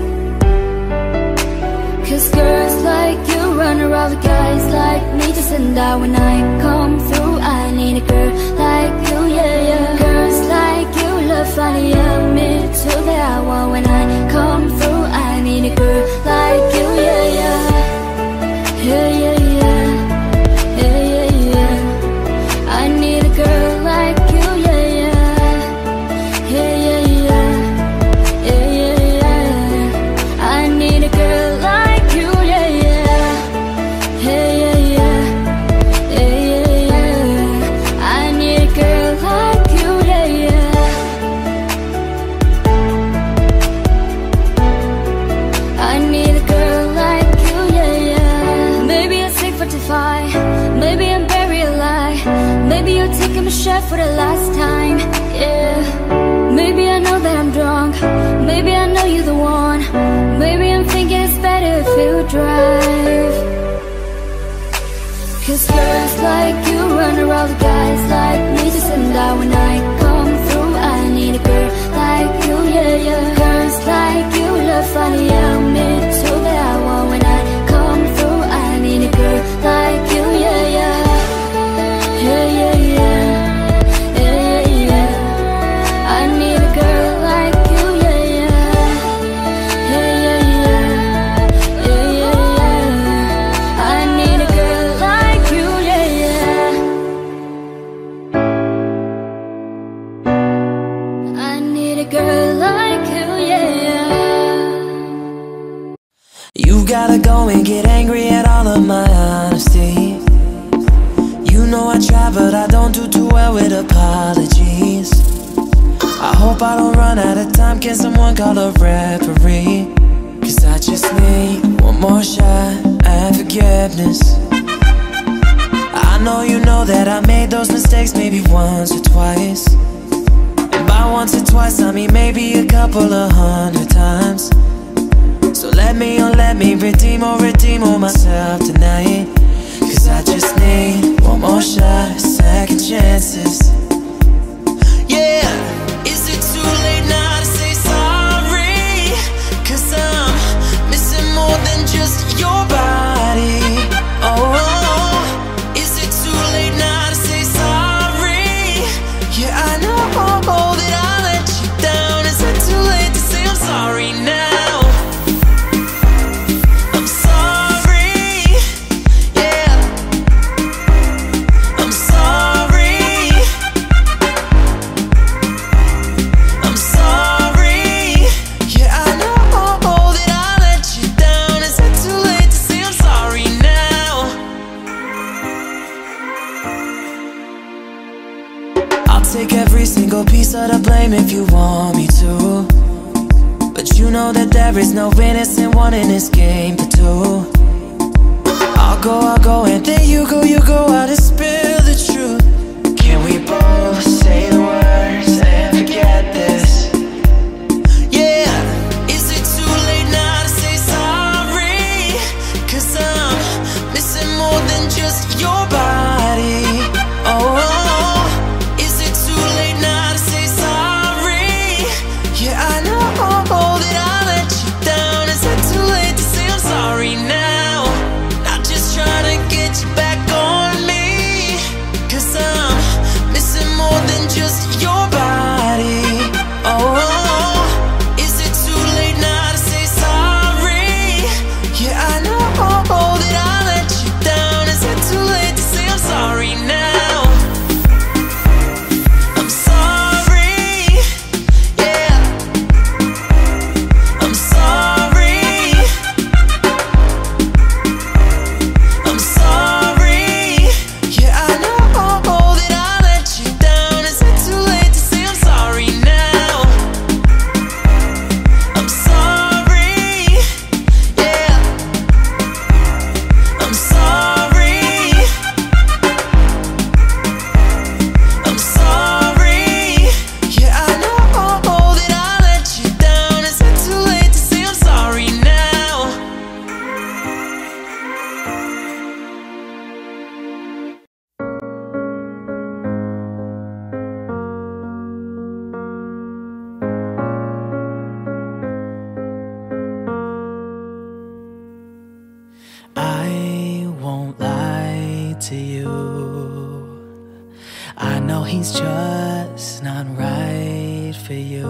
Cause girls like you run around with guys like me just and die. When I come through, I need a girl like you, yeah, yeah. Girls like you love funny, yeah, me too, that I want. When I come through, I need a girl like you, yeah, yeah. Yeah, yeah, yeah. Yeah, yeah, yeah. I need a girl like you, yeah, yeah. Yeah, yeah, yeah. Yeah, yeah, yeah. I need a girl like you, yeah, yeah. Yeah, yeah, yeah. Yeah, yeah, yeah. I need a girl like you, yeah, yeah. I need a girl like you, yeah, yeah. Maybe I'm sick for to fight. Maybe I'm buried alive. Maybe you're taking my shot for the last time, yeah. Maybe I know that I'm drunk. Maybe I know you're the one. Maybe I'm thinking it's better if you drive. Cause girls like you run around with guys like me just and die. When I come through, I need a girl like you, yeah, yeah. Girls like you love funny, yeah, me too, that I want. When I come through, I need a girl like you, yeah, yeah. Yeah, yeah, yeah. Yeah, yeah, yeah. I need a girl like you, yeah, yeah. Yeah, yeah, yeah. You gotta go and get angry at all of my honesty. You know I try, but I don't do too well with apologies. I hope I don't run out of time. Can someone call a referee? Cause I just need one more shot at forgiveness. I know you know that I made those mistakes maybe once or twice. And by once or twice I mean maybe a couple of 100 times. So let me redeem or myself tonight. Cause I just need one more shot, second chances. Yeah, is it too late now to say sorry? Cause I'm missing more than just your body. Oh, is it too late now to say sorry? Yeah, I know that I let you down. Is it too late to say I'm sorry now? Take every single piece of the blame if you want me to, but you know that there is no innocent one in this game for two. I'll go, and then you go, I'll just spill the truth. Can we both say the words and forget this? Yeah, is it too late now to say sorry? Cause I'm missing more than just your body. Oh, just your body. Oh, is it too late now to say sorry? Yeah, I know that I let you down. Is it too late to say I'm sorry now? I'm sorry. Yeah, I'm sorry. I'm sorry. Yeah, I know that I let you down. Is it too late to say I'm sorry now? I'm sorry. Yeah, I'm sorry. I'm sorry. Yeah, I know that I let you down. Is it too late to say I'm sorry now? I won't lie to you. I know he's just not right for you.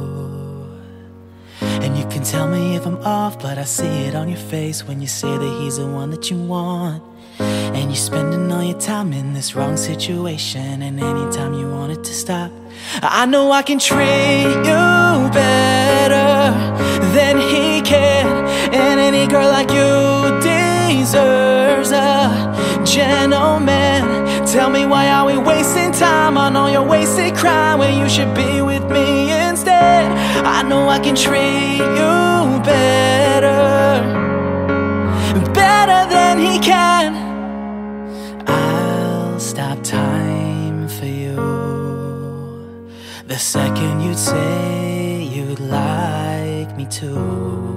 And you can tell me if I'm off, but I see it on your face when you say that he's the one that you want. And you're spending all your time in this wrong situation, and anytime you want it to stop, I know I can treat you better than he can. And any girl like you deserves a gentleman. Tell me, why are we wasting time on all your wasted crime when you should be with me instead? I know I can treat you better than he can. I'll stop time for you the second you'd say you'd like me to.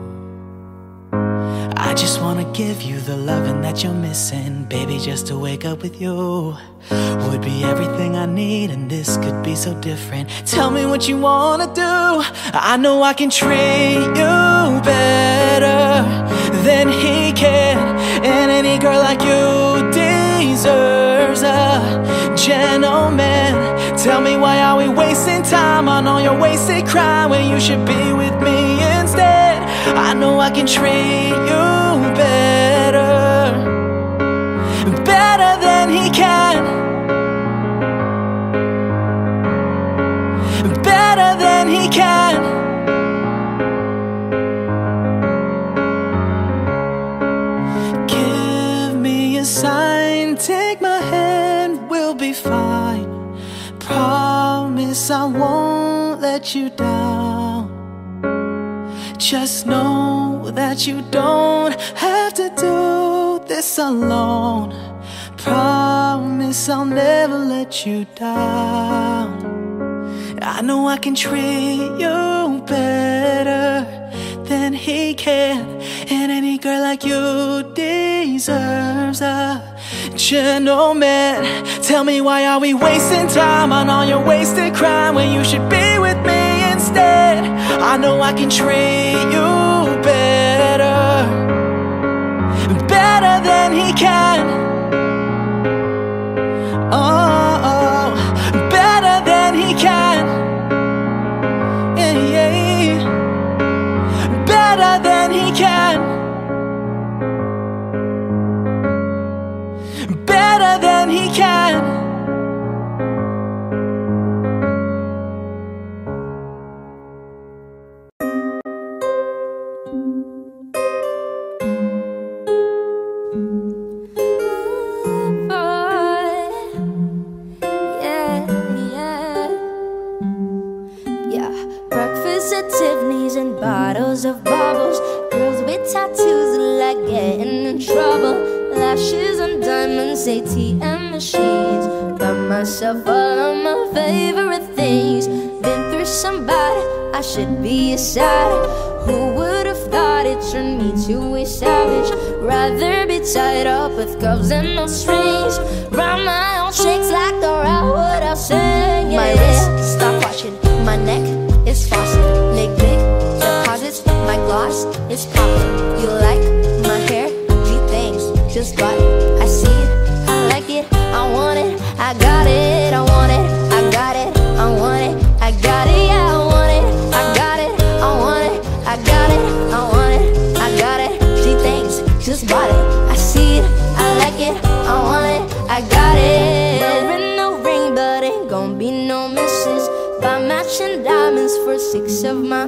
I just wanna give you the loving that you're missing, baby. Just to wake up with you would be everything I need, and this could be so different. Tell me what you wanna do. I know I can treat you better than he can. And any girl like you deserves a gentleman. Tell me, why are we wasting time on all your wasted crime when you should be with me instead? I know I can treat you better than he can. Better than he can. take my hand, we'll be fine. Promise I won't let you down. Just know that you don't have to do this alone. Promise I'll never let you down. I know I can treat you better than he can, and any girl like you deserves a gentleman. Tell me, why are we wasting time on all your wasted crime when you should be with me instead? I know I can treat you better, better than he can. Oh, better than he can. Yeah, yeah. Better than he can. Better than he can. Breakfast at Tiffany's and bottles of bubbles. Girls with tattoos like getting in trouble. Lashes and diamonds, ATM machines. Got myself all of my favorite things. Been through some bad, I should be a sad. Who would have thought it turned me to a savage? Rather be tied up with cuffs and no strings. Round my own shakes like the Railwood I'll sing. My wrist, stop watching. My neck is faucet. Make big deposits. My gloss is popping. You like my hair? G-things, just got it. I see it, I like it, I want it. I got it, I want it. I got it, I want it. I got it, yeah, I want it. I got it, I want it. I got it, I want it. I got it. G-things, just bought it. I see it, I like it, I want it. I got it. Wearing no ring, but ain't gon' be no misses. Buy matching diamonds for 6 of my.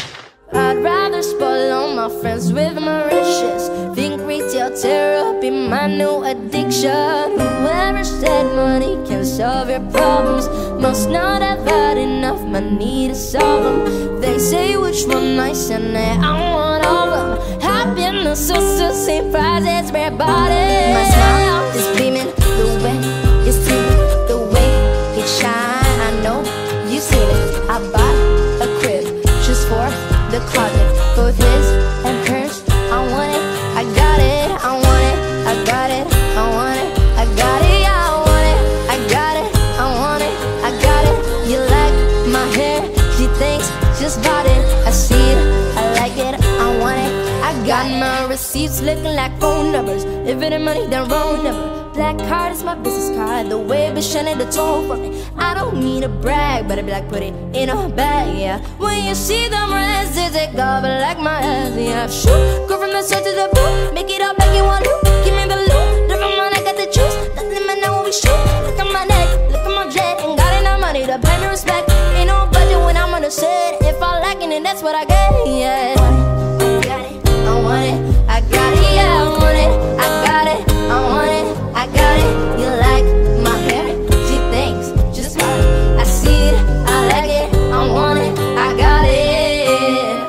I'd rather spoil all my friends with my riches. Think retail therapy, my new addiction. Whoever said money can solve your problems must not have had enough money to solve them. They say which one nice and I want all of them. Happiness is the same price as everybody. My smile is beaming, the way it's teaming, the way it shine. I know you seen it. I bought a crib just for the closet, both his and hers. I want it, I got it, I want it, I got it, I want it, I got it, yeah, I want it, I got it, I want it, I got it. You like my hair? She thinks just bought it. I see it, I like it, I want it. I got my receipts looking like phone numbers. If it ain't money, then wrong number. Black card is my business card. The way it be shining the tone for me. I don't need to brag, but I be like, put it in a bag, yeah. When you see them reds, they take off like my ass, yeah. Shoot, go from the sun to the blue. Make it up like you want to. Give me the loot. Look at my neck, got the juice. Nothing man now when we shoot. Look at my neck, look at my jet. Ain't got enough money to pay me respect. Ain't no budget when I'm on the set. If I like it, then that's what I get, yeah. I got it, I want it, I got it, yeah, I want it, I got it, I want it, I got it. You like my hair? She thinks just got it. I see it, I like it, I want it, I got it.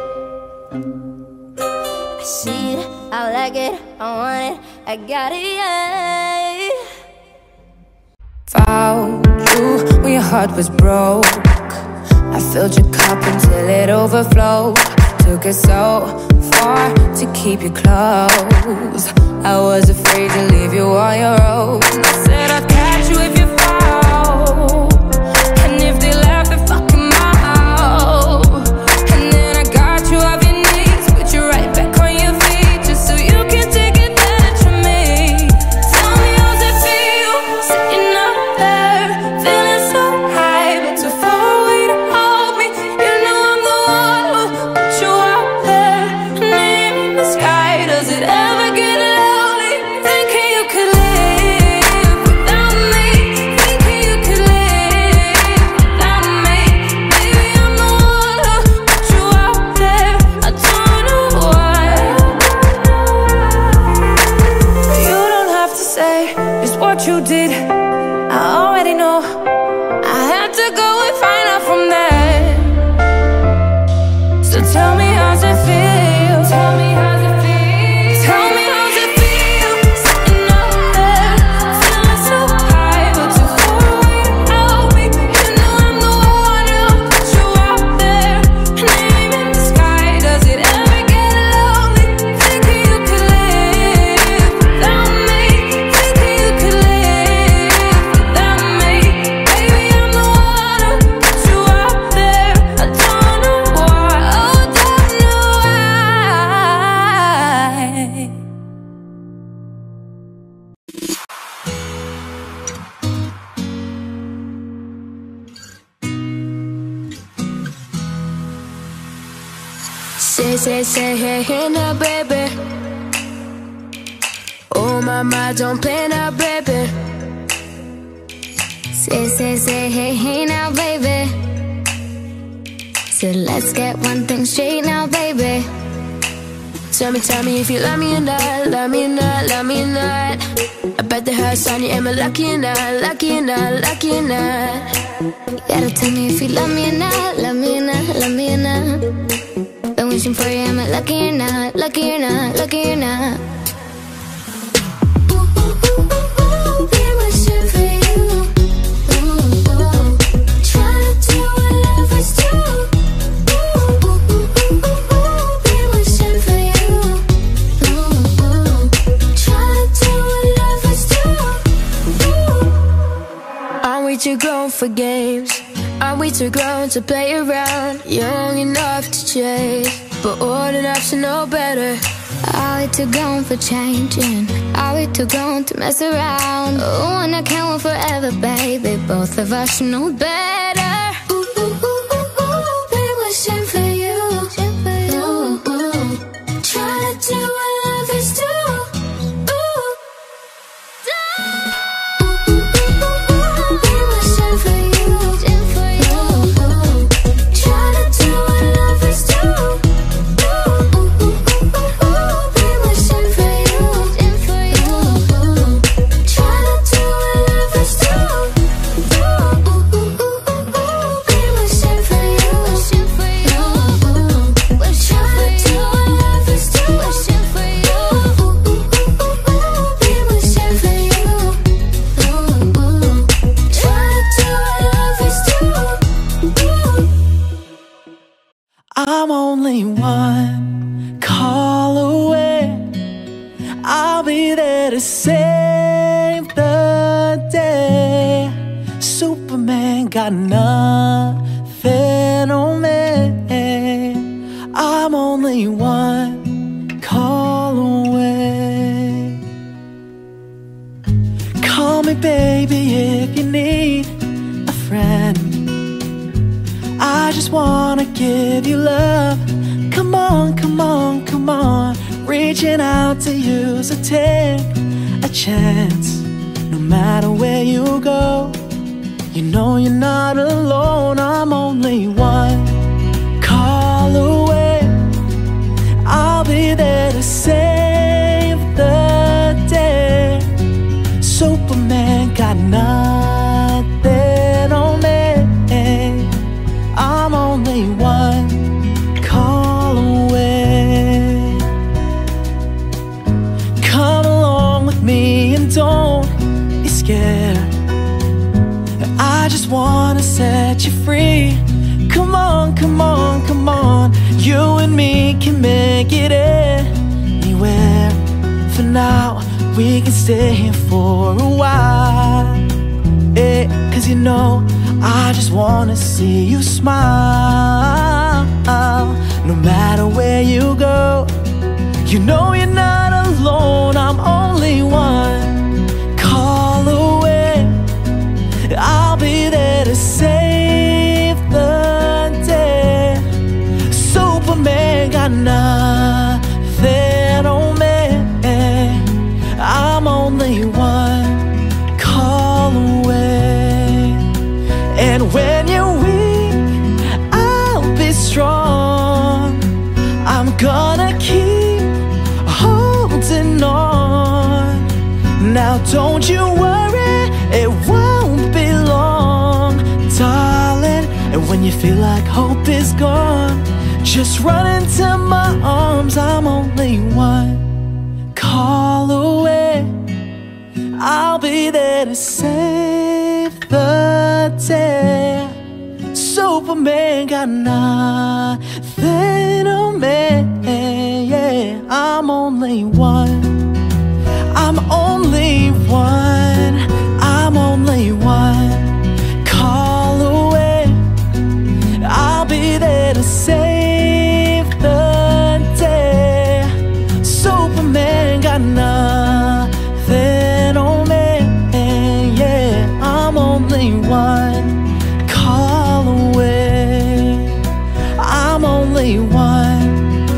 I see it, I like it, I want it, I got it, yeah. Found you when your heart was broke. I filled your cup until it overflowed. Took it so far to keep you close. I was afraid to leave you on your own. I said I'd catch you if you fall, and if they laugh, they fucking mouth. And then I got you off your knees, put you right back on your feet, just so you can take advantage of me. Tell me how's it feel, sitting up there, feeling so high, but too far away to hold me. You know I'm the one who put you out there, name in the sky. Does it ever get lonely, thinking you could live without me? Say, hey now, baby. Oh, mama, don't play now, baby. Say, hey now, baby. So let's get one thing straight now, baby. Tell me if you love me or not, love me or not, love me or not. I bet the house on you, am I lucky or not, lucky or not, lucky or not? You gotta tell me if you love me or not, love me or not, love me or not. Been wishing for you, am I lucky or not, lucky or not, lucky or not? Been wishing for you. Try to do what lovers do. Been wishing for you. Try to do what lovers do. Aren't we too grown for games? Are we too grown to play around? Young enough to chase, but old enough to know better. Are we too grown for changing? Are we too grown to mess around? Oh, and I can't wait forever, baby. Both of us should know better. Been wishing for you. Try to do what lovers do. Been wishing for you. I'm only one call away. I'll be there to save the day. Superman got nothing on me. I'm only one call away. Call me baby if you need a friend. I just wanna give you love. Come on, come on, come on. Reaching out to you, so take a chance. No matter where you go, you know you're not alone. I'm only one call away. I'll be there to save the day. Superman got nothing on me. I'm only one call away. Come along with me and don't be scared. I just wanna set you free. Come on, come on, come on. You and me can make it anywhere. For now, we can stay here for a while. Cause you know I just wanna see you smile. No matter where you go, you know you're not alone. I'm only one call away. I'll be there to save the day. Superman got nothing on me. I'm only one call away. And when you're weak, I'll be strong. I'm gonna keep holding on. Now don't you worry, it won't be long, darling. And when you feel like hope is gone, just run into my arms. I'm only one call away. I'll be there to save the day. Superman got nothing on me. Yeah, I'm only one. I'm only one. I'm only one call away. I'll be there to save the day. Superman got nothing on me. Yeah, I'm only one call away. I'm only one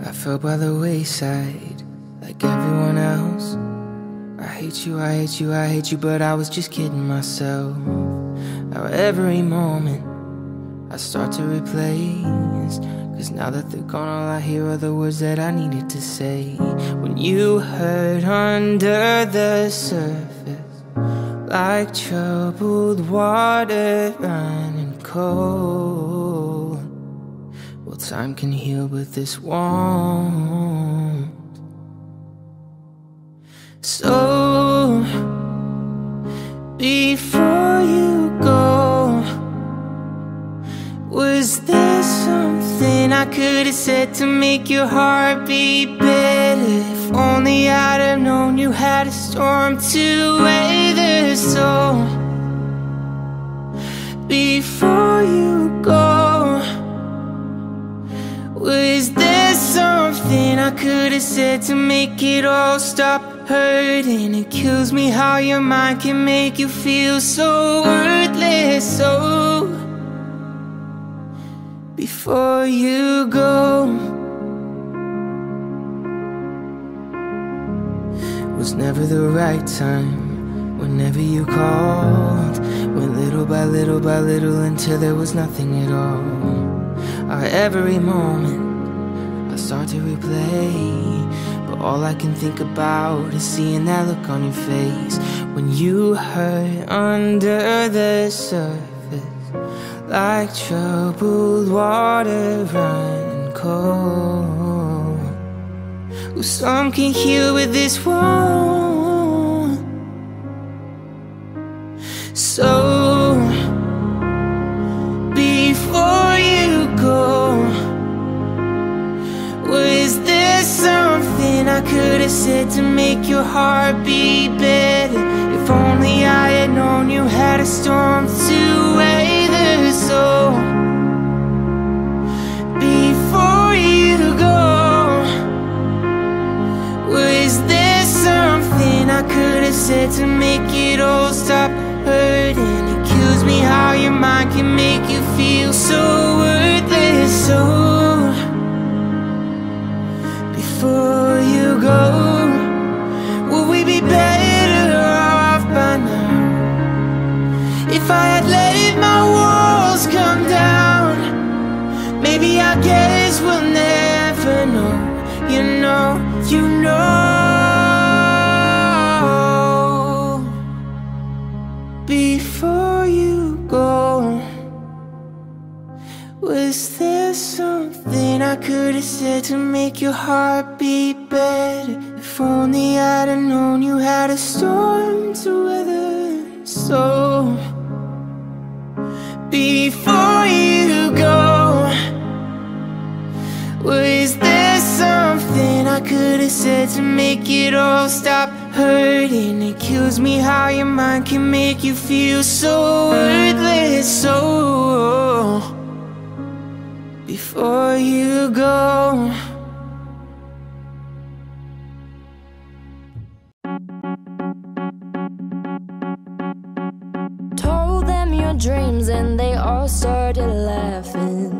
I fell by the wayside like everyone else. I hate you, I hate you, I hate you, but I was just kidding myself. Now every moment I start to replace, 'cause now that they're gone, all I hear are the words that I needed to say. When you hurt under the surface, like troubled water running cold. Well, time can heal, but this won't. So, before you go, was there something I could have said to make your heart beat better? If only I'd have known you had a storm to weather. So, before you go, was there something I could have said to make it all stop hurting? It kills me how your mind can make you feel so worthless. So, before you go, it was never the right time whenever you called. Went little by little by little until there was nothing at all. Every moment I start to replay, but all I can think about is seeing that look on your face when you hurt under the surface, like troubled water running cold. Well, some can heal with this wound. So, before you go, was there something I could have said to make your heart beat better? If only I had known you had a storm to weather. So, before you go, was there something I could have said to make it all stop hurting? It kills me how your mind can make you feel so worthless. So, before you go, will we be better off by now? If I had let my walls come down, maybe I guess we'll never know. You know, you know. Before you go, was there something I could have said to make your heart beat better? If only I'd have known you had a storm to weather. So, before you go, was there something I could have said to make it all stop hurting? It kills me how your mind can make you feel so worthless. So, before you go. Told them your dreams and they all started laughing.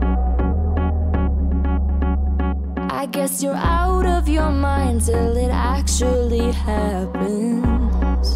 I guess you're out of your mind till it actually happens.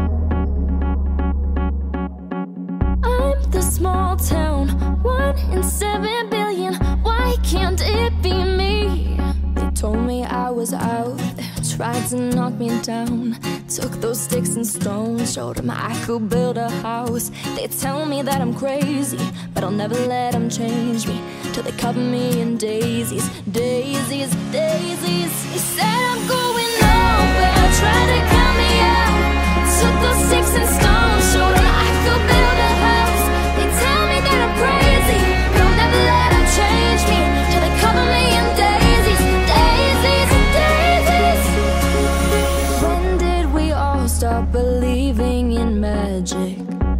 I'm the small town, 1 in 7 billion. Why can't it be me? They told me I was out there, tried to knock me down. Took those sticks and stones, showed them I could build a house. They tell me that I'm crazy, but I'll never let them change me. Till they cover me in daisies, daisies, daisies. They said I'm going nowhere, tried to cut me out. Took those sticks and stones, showed them I could build a house. They tell me that I'm crazy, but I'll never let them change me. Till they cover me in daisies, daisies, daisies. When did we all stop believing in magic?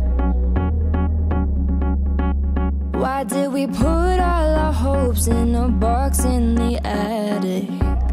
Why did we put all our hopes in a box in the attic?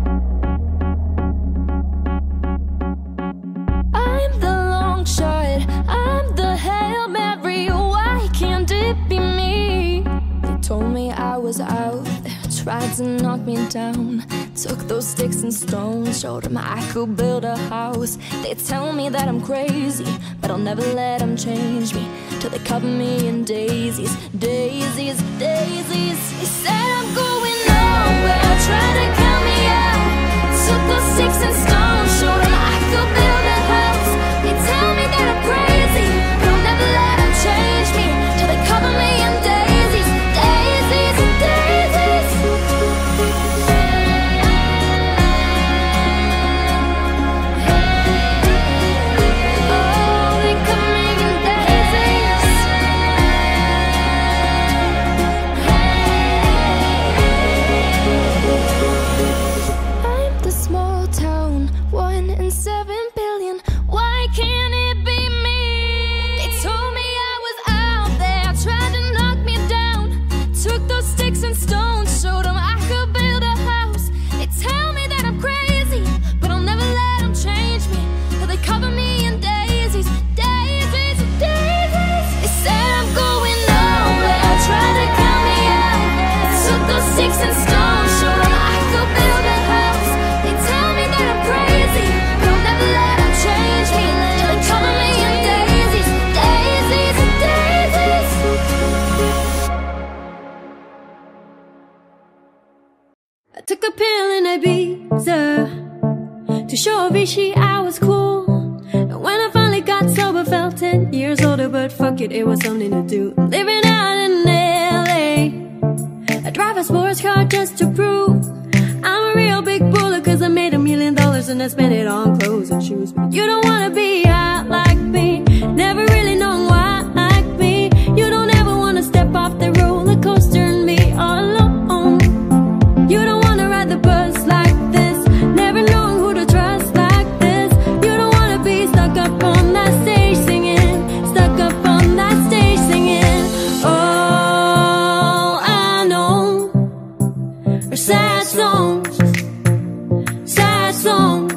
I'm the long shot, I'm the Hail Mary. Why can't it be me? They told me I was out there, tried to knock me down. Took those sticks and stones, showed them I could build a house. They tell me that I'm crazy, but I'll never let them change me. Till they cover me in daisies, daisies, daisies. They said I'm going nowhere, try to count me out. Took those sticks and stones, showed them I could build a house. They tell me that I'm crazy, but I'll never let them change me. Till they cover me in daisies, daisies, daisies. Oh, they cover me in daisies. I'm the small town, 1 in 7 billion. Why can't it be me? They told me I was out there, tried to knock me down. Took those sticks and stones, showed them I could build a house. They tell me that I'm crazy, but I'll never let them change me. Till they cover me in daisies, daisies, daisies. They said I'm going nowhere, try to count me out. Took those sticks and stones, showed them I could build a house. They tell me that I'm crazy, but I'll never let them change me. Till they cover me in daisies, daisies, daisies. I took a pill in Ibiza to show Vichy I was cool. And when I finally got sober, felt 10 years older. But fuck it, it was something to do. I'm living out in LA. I drive a sports car just to prove I'm a real big baller, cause I made $1 million and I spent it on clothes and shoes. But you don't wanna be hot like me, never really known why like me. You don't ever wanna step off the roller coaster and be all alone. You don't wanna ride the bus like this, never knowing who to trust like this. You don't wanna be stuck up on that stage singing, stuck up on that stage singing. All I know are sad songs, sad songs.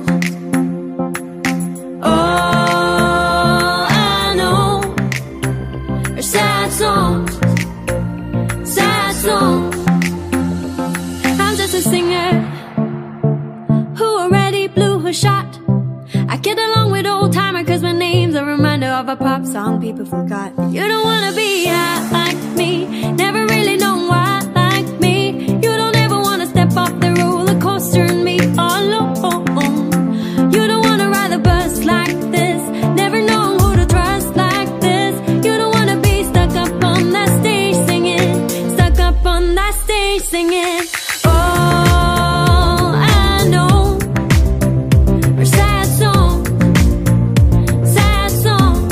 All I know are sad songs, sad songs. I'm just a singer who already blew her shot. I get along with old timer cause my name's a reminder of a pop song people forgot. You don't wanna be hot like me, never really known why like me. You don't ever wanna step off the roller coaster and be all alone. You don't wanna ride the bus like this, never knowing who to trust like this. You don't wanna be stuck up on that stage singing, stuck up on that stage singing. All I know are sad songs, sad songs.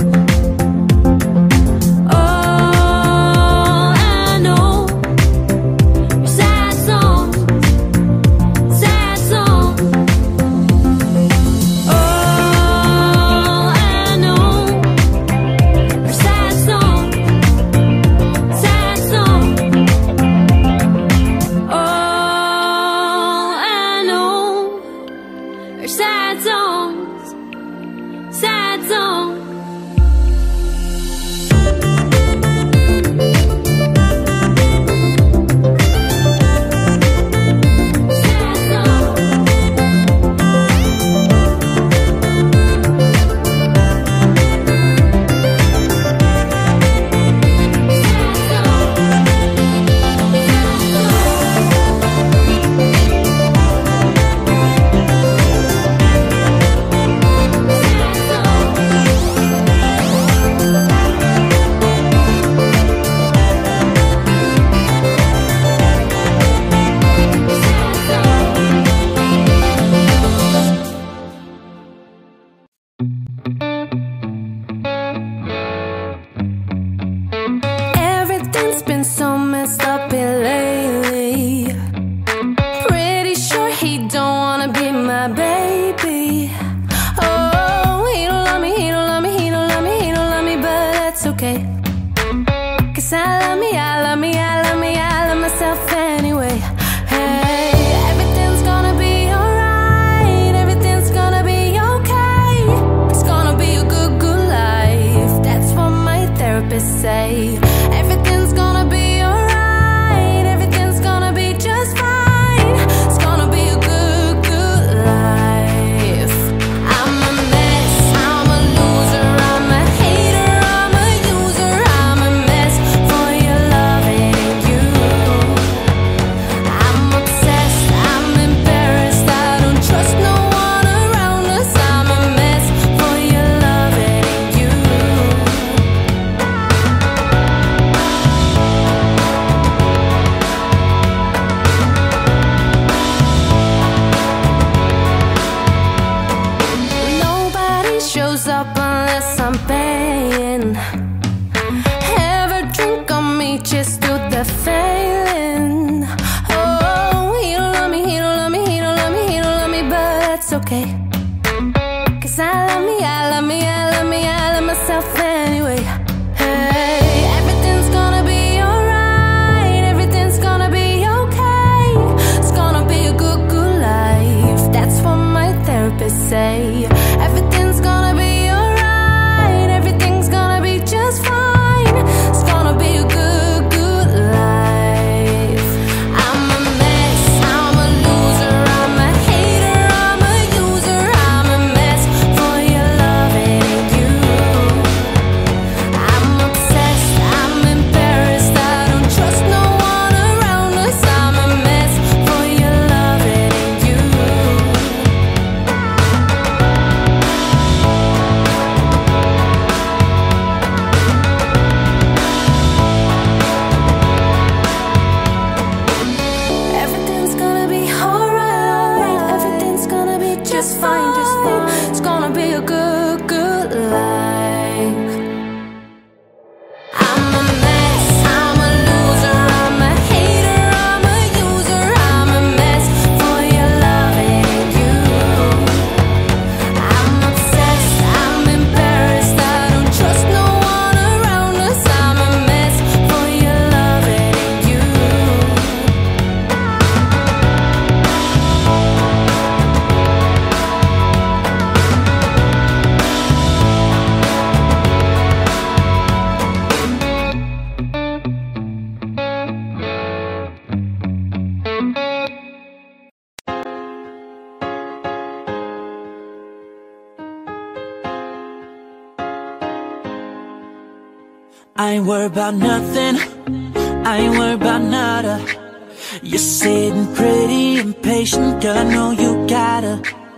All I know are sad songs, sad songs. All I know are sad songs, sad songs. All I know are sad songs, sad songs. Everything's been so messed up here lately. Pretty sure he don't wanna be my baby. Oh, he don't love me, he don't love me, he don't love me, he don't love me, but that's okay. Cause I love me, I love me, I love me, I love myself anyway. Hey, everything's gonna be alright, everything's gonna be okay. It's gonna be a good, good life. That's what my therapist say. Everything's gonna be alright, everything's gonna be just fine. just do the failing. Oh, he don't love me, he don't love me, he don't love me, he don't love me, but that's okay. 'Cause I love me, I love me, I love me, I love myself anyway. Hey, everything's gonna be alright, everything's gonna be okay. It's gonna be a good, good life. That's what my therapist say. Everything's gonna be alright, everything's gonna be just fine. It's gonna be a good, good life. I'm a mess, I'm a loser, I'm a hater, I'm a user, I'm a mess for your love, it ain't you. I'm obsessed, I'm embarrassed, I don't trust no one around us. I'm a mess for your love, it ain't you. Everything's gonna be alright, everything's gonna be just fine, just fine. It's gonna be a good, good life. I'm a mess, I'm a loser, I'm a hater, I'm a user, I'm a mess for your love, it ain't you. I'm obsessed, I'm embarrassed, I don't trust no one around us. I'm a mess for your love, it ain't you. I ain't worried about nothing, I ain't worried about nada. You're sitting pretty impatient, girl, I know you gotta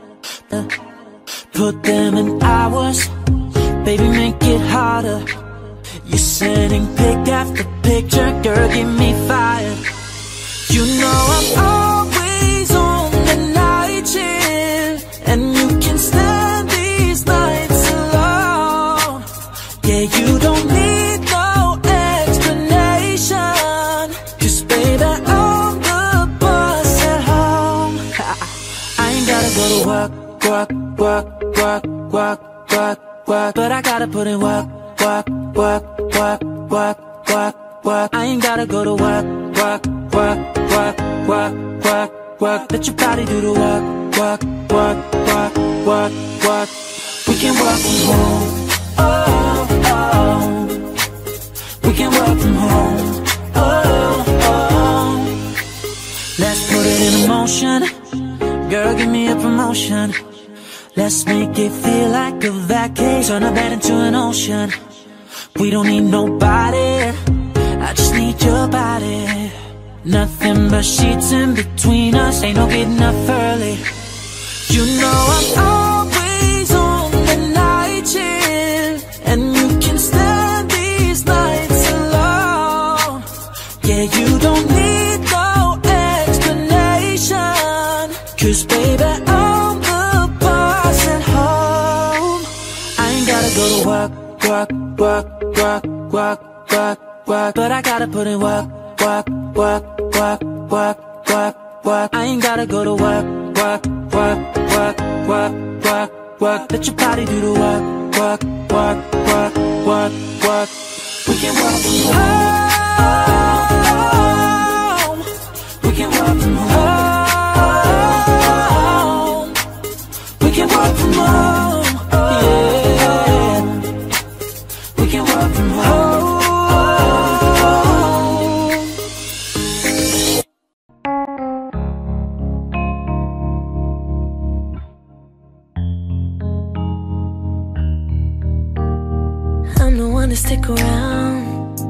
put them in hours, baby, make it harder. You're sending pic after picture, girl, give me fire. You know I'm always on the night shift, and you can stand these nights alone. Yeah, you don't need no explanation, 'cause baby, I'm the boss at home. I ain't gotta go to work, work, work, work, work, work, work, but I gotta put in work, work, work, work, work, work, work. I ain't gotta go to work, work, work, work, work, work, work. Let your body do the work, work, work, work, work, work. We can work from home, oh, oh. We can work from home, oh, oh. Let's put it in motion, girl, give me a promotion. Let's make it feel like a vacation, turn a bed into an ocean. We don't need nobody, I just need your body. Nothing but sheets in between us, ain't no getting up early. You know I'm always on the night shift, and you can stand these nights alone. Yeah, you don't need no explanation, 'cause baby, I'm the boss at home. I ain't gotta go to work, work, work, work, work, work, work, but I gotta put in work, work, work, work, work, work, work. I ain't gotta go to work, work, work, work, work, work, work. Let your body do the work, work, work, work, work, work. We can work from home. We can work from home. We can work from home. Yeah. We can work from home. I'm the one to stick around.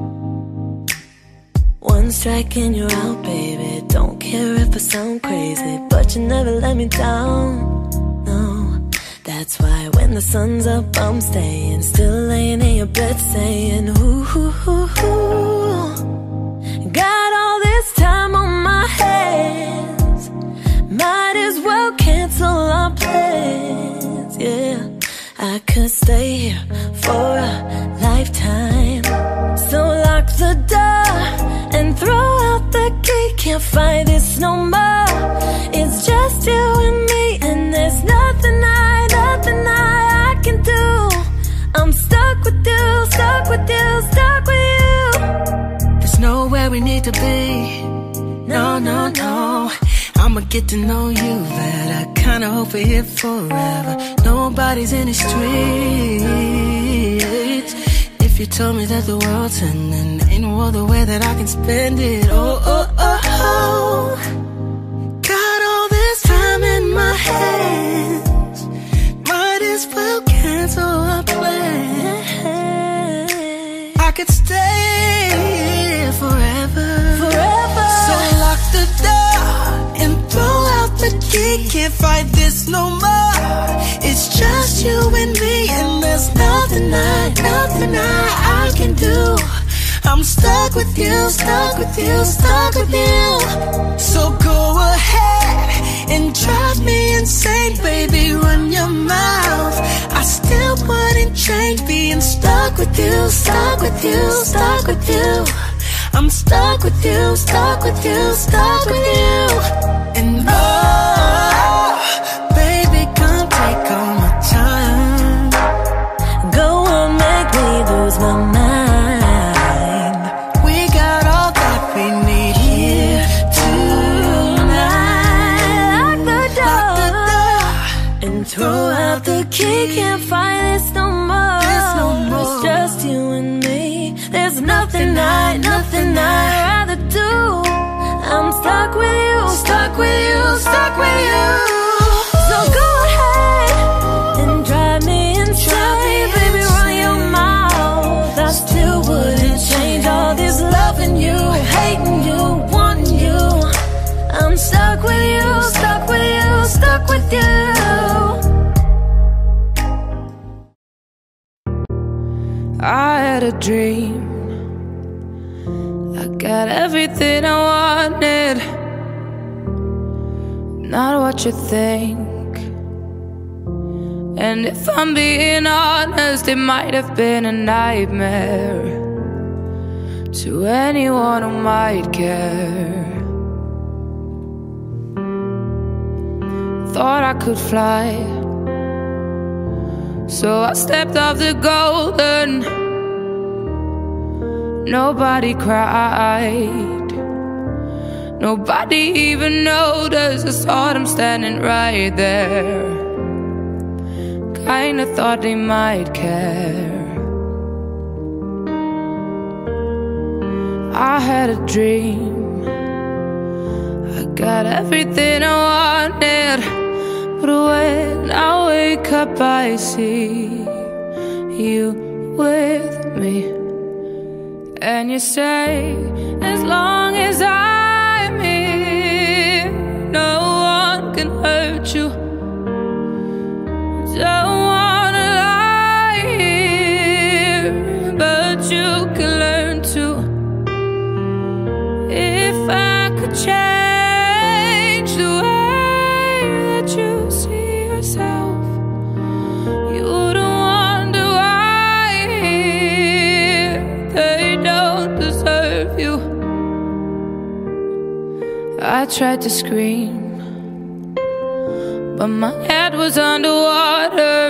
One strike and you're out, baby. Don't care if I sound crazy, but you never let me down. No, that's why when the sun's up, I'm staying. Still laying in your bed saying, ooh, ooh, ooh, ooh. Got all this time on my hands, might as well cancel our plans. Yeah, I could stay here for a lifetime. So lock the door, throw out the key, can't fight this no more. It's just you and me, and there's nothing I can do. I'm stuck with you, stuck with you, stuck with you. There's nowhere we need to be. No, no, no. I'ma get to know you better. Kinda hope we're here forever. Nobody's in the streets. If you told me that the world's ending, ain't no other way that I can spend it. Oh, oh, oh, oh. Got all this time in my hands, might as well cancel our plans. I could stay here forever, forever. So lock the door and throw out the key. Can't fight this no more. It's just you and me, and there's nothing I can do. I'm stuck with you, stuck with you, stuck with you. So go ahead and drive me insane, baby, run your mouth. I still wouldn't change being stuck with you, stuck with you, stuck with you. I'm stuck with you, stuck with you, stuck with you. And oh, baby, come take all my time. Go on, make me lose my mind. We got all that we need here tonight. Lock the door and throw out the key. Can't find this no more. It's just you and me. There's nothing I'd rather do. I'm stuck with you, stuck with you, stuck with you. So go ahead and drive me insane, baby, run your mouth. I still wouldn't change all this loving you, hating you, wanting you. I'm stuck with you, stuck with you, stuck with you. I had a dream, I got everything I wanted, not what you think. And if I'm being honest, it might have been a nightmare to anyone who might care. Thought I could fly, so I stepped off the golden. Nobody cried, nobody even noticed. I saw them standing right there. Kinda thought they might care. I had a dream, I got everything I wanted. But when I wake up I see you with me. And you say, as long as I'm here, no one can hurt you. Don't wanna lie here, but you can learn to. If I could change the way that you see yourself, you wouldn't wonder why they don't deserve you. I tried to scream, but my head was underwater.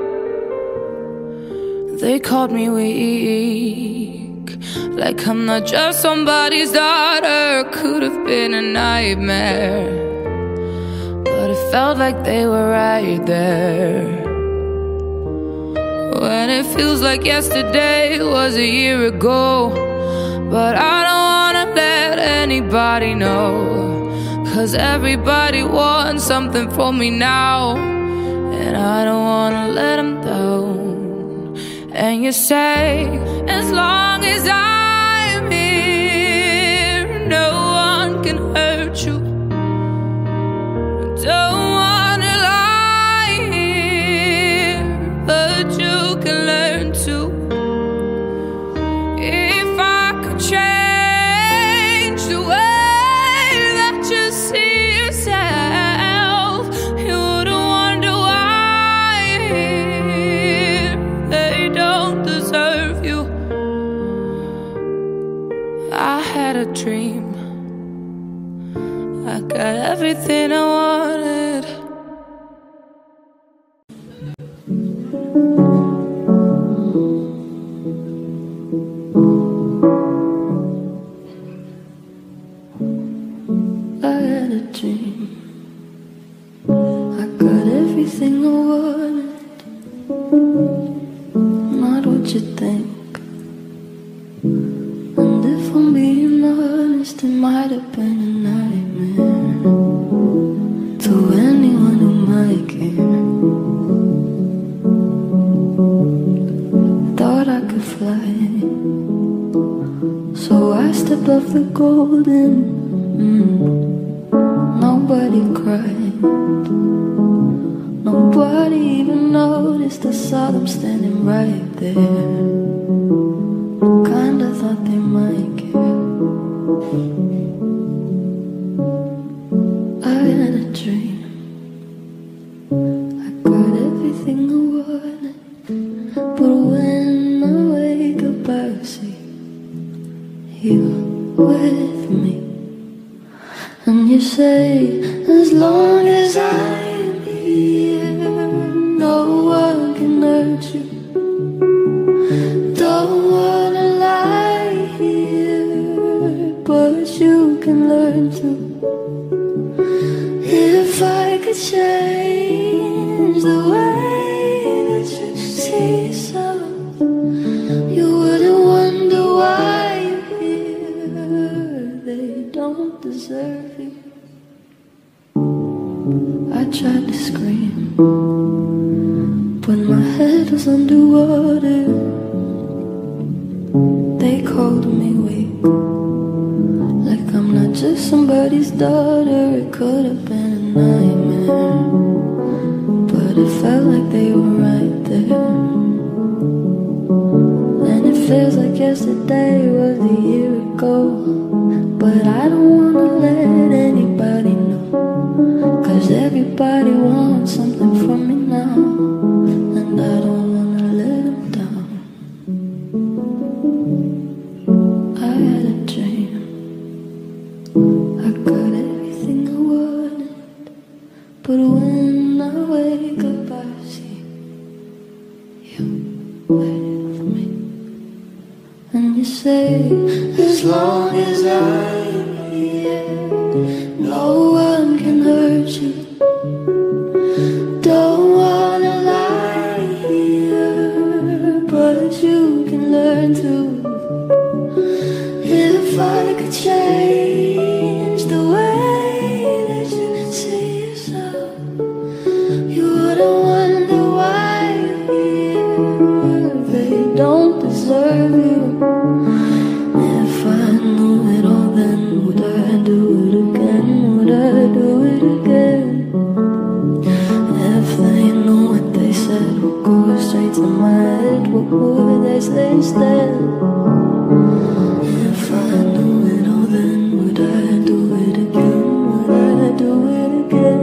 They called me weak, like I'm not just somebody's daughter. Could have been a nightmare, but it felt like they were right there. When it feels like yesterday was a year ago, but I don't wanna let anybody know, 'cause everybody wants something from me now, and I don't wanna let them down. And you say, as long as I'm here, no one can hurt you. Don't wanna lie here, but you can learn to. If I could change the way that you see yourself, you wouldn't wonder why they don't deserve you. I had a dream. I got everything I wanted. I had a dream. I got everything I wanted. Not what you think. And if I'm being honest, it might have been a nightmare to anyone who might care. Thought I could fly, so I stepped off the golden. Nobody cried. Nobody even noticed. I saw them standing right there. Kinda thought they might care. I had a dream. I got everything I wanted. But when I wake up I see you with me. And you say, as long as I'm here, no one can hurt you. Don't wanna lie here, but you can learn to. If I could change the way that you see yourself, you wouldn't wonder why you're here. They don't deserve you. I tried to scream, but my head was underwater. They called me weak, like I'm not just somebody's daughter. It could have been a nightmare, but it felt like they were right there. And it feels like yesterday was a year ago, but I don't wanna let anybody know, 'cause everybody wants something from me now, and I don't wanna let them down. I had a dream. I got everything I wanted, but when I wake up I see you with me. And you say, as long as I'm here, no one can hurt you. Don't wanna lie here, but you can learn to. If I could change the way that you see yourself, you wouldn't wonder why you're here. They don't deserve you. If I knew it all, then would I do it again? Would I do it again? If they knew what they said would go straight to my head, what would they say instead? If I knew it all, then would I do it again? Would I do it again?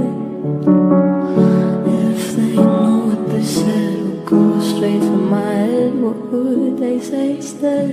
If they knew what they said would go straight to my head, what would they say instead?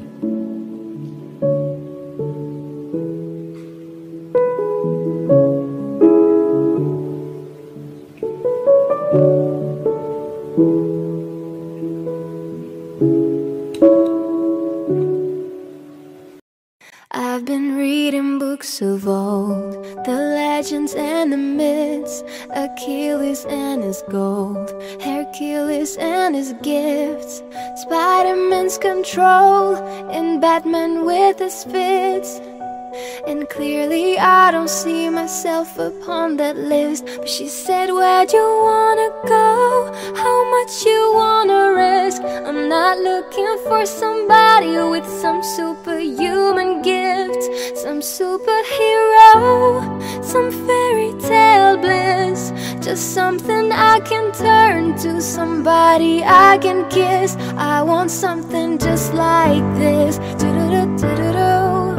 I've been reading books of old, the legends and the myths, Achilles and his gold, Hercules and his gifts, Spider-Man's control, and Batman with his fits. And clearly I don't see myself upon that list. But she said, where'd you wanna go? How much you wanna risk? I'm not looking for somebody with some superhuman gifts, some superhero, some fairy tale bliss. Just something I can turn to, somebody I can kiss. I want something just like this. Do-do-do-do-do-do.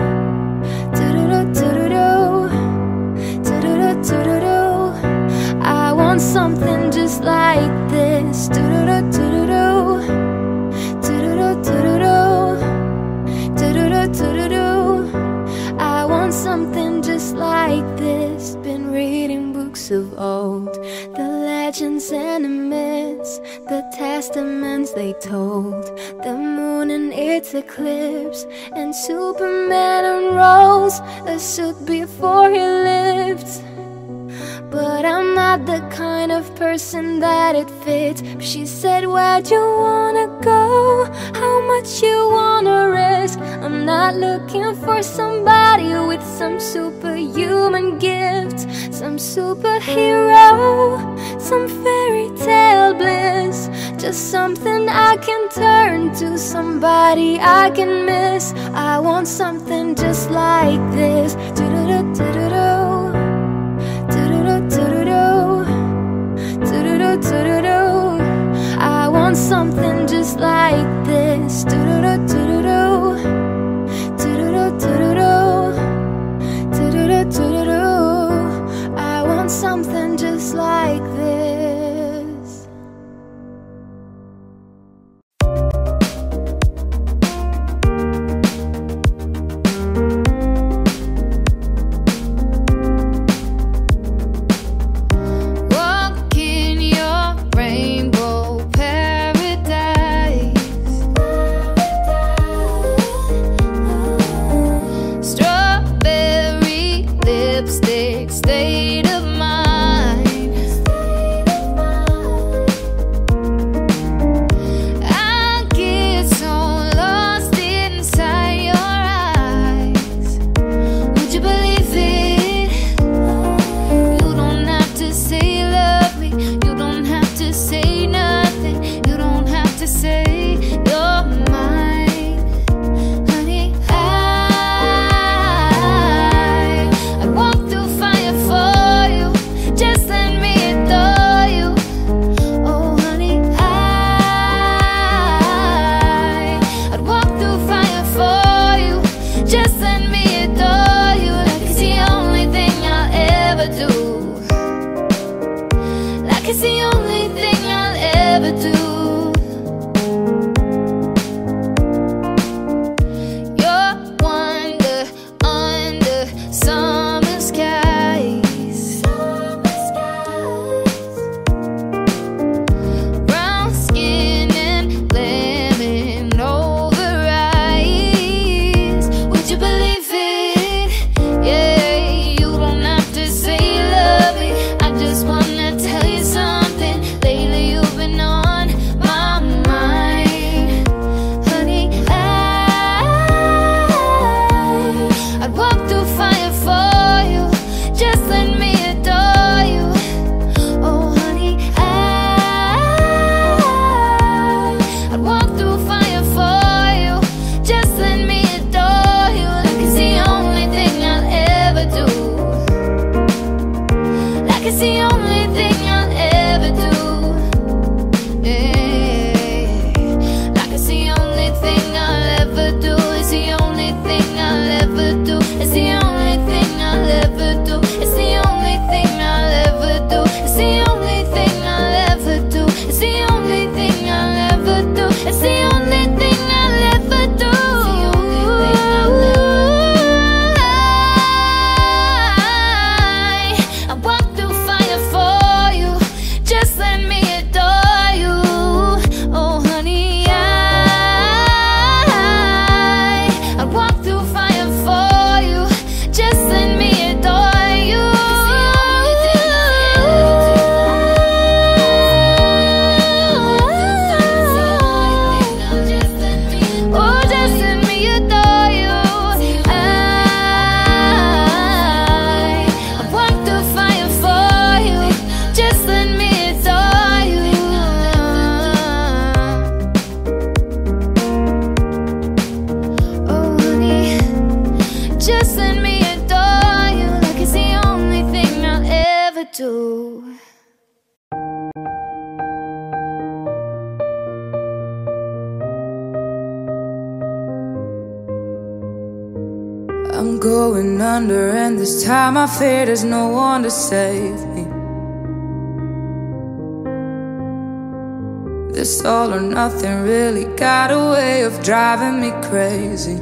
I want something just like this. books of old, the legends and the myths, the testaments they told, the moon and its eclipse, and Superman unrolls a suit before he lived. But I'm not the kind of person that it fits. She said, where'd you wanna go? How much you wanna risk? I'm not looking for somebody with some superhuman gift, some superhero, some fairy tale bliss. Just something I can turn to, somebody I can miss. I want something just like this. Do-do-do-do-do-do. I want something just like this. I want something just like this. State of mind. I get so lost inside your eyes. Would you believe it? You don't have to say love me. You don't have to say nothing. You don't have to say you're mine, honey. I walk through fire for you. Just let me adore you. Oh honey, I'd walk through fire for you. Just let me adore you. Like it's the only thing I'll ever do. Like it's the only thing I'll ever do. Your wonder under summer skies. Brown skin and lemon over eyes. Would you believe it? Yeah, you don't have to say you love me. I just wanna tell you something. Lately you've been on my mind, honey. I'd walk through fire for you. Just let me adore you. Oh honey, I'd walk through fire for you. Just let me adore you. Like it's the only thing I'll ever do. Like it's the only thing I'll ever do. Yeah. Like it's the only thing I'll ever do. It's the only thing I'll ever do. It's the only thing I'll ever do. It's the only thing I'll ever do. It's the only thing I'll ever do. It's the only thing I'll ever do. It's the only thing I'll ever do. I walk through fire for you. Just let me adore you. Oh honey, I walk through fire for you. Just let me adore you. Oh, just let me adore you. I walk through fire for you. Just let me adore you. Oh honey, just let me adore you. Like it's the only thing I'll ever do. I'm going under, and this time I fear there's no one to save me. This all or nothing really got a way of driving me crazy.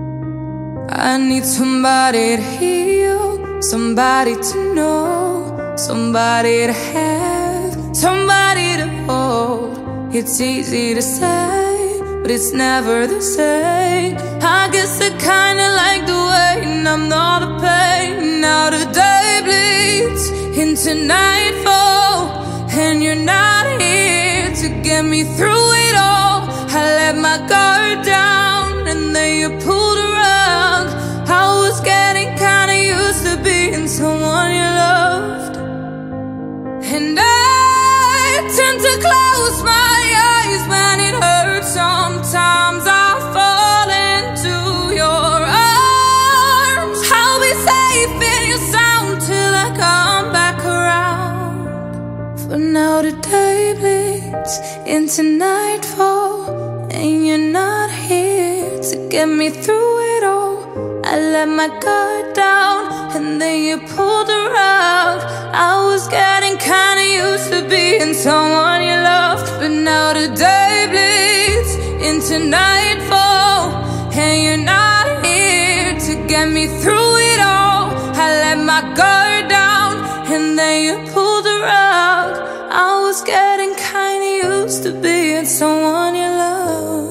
I need somebody to heal, somebody to know somebody to have, somebody to hold. It's easy to say, but it's never the same. I guess I kinda like the way numb all the pain. Now the day bleeds into nightfall, and you're not here to get me through it all. I let my guard down, and then you pulled a rug. I was getting kinda used to being someone you loved, and I tend to close my eyes when it hurts. Sometimes I fall into your arms. I'll be safe in your sound till I come back around. For now the day bleeds into nightfall, and you're not here to get me through it all. I let my guard down, and then you pulled the rug. I was getting kinda used to being someone you loved, but now the day bleeds into nightfall, and you're not here to get me through it all. I let my guard down, and then you pulled the rug. I was getting kinda used to being someone you loved.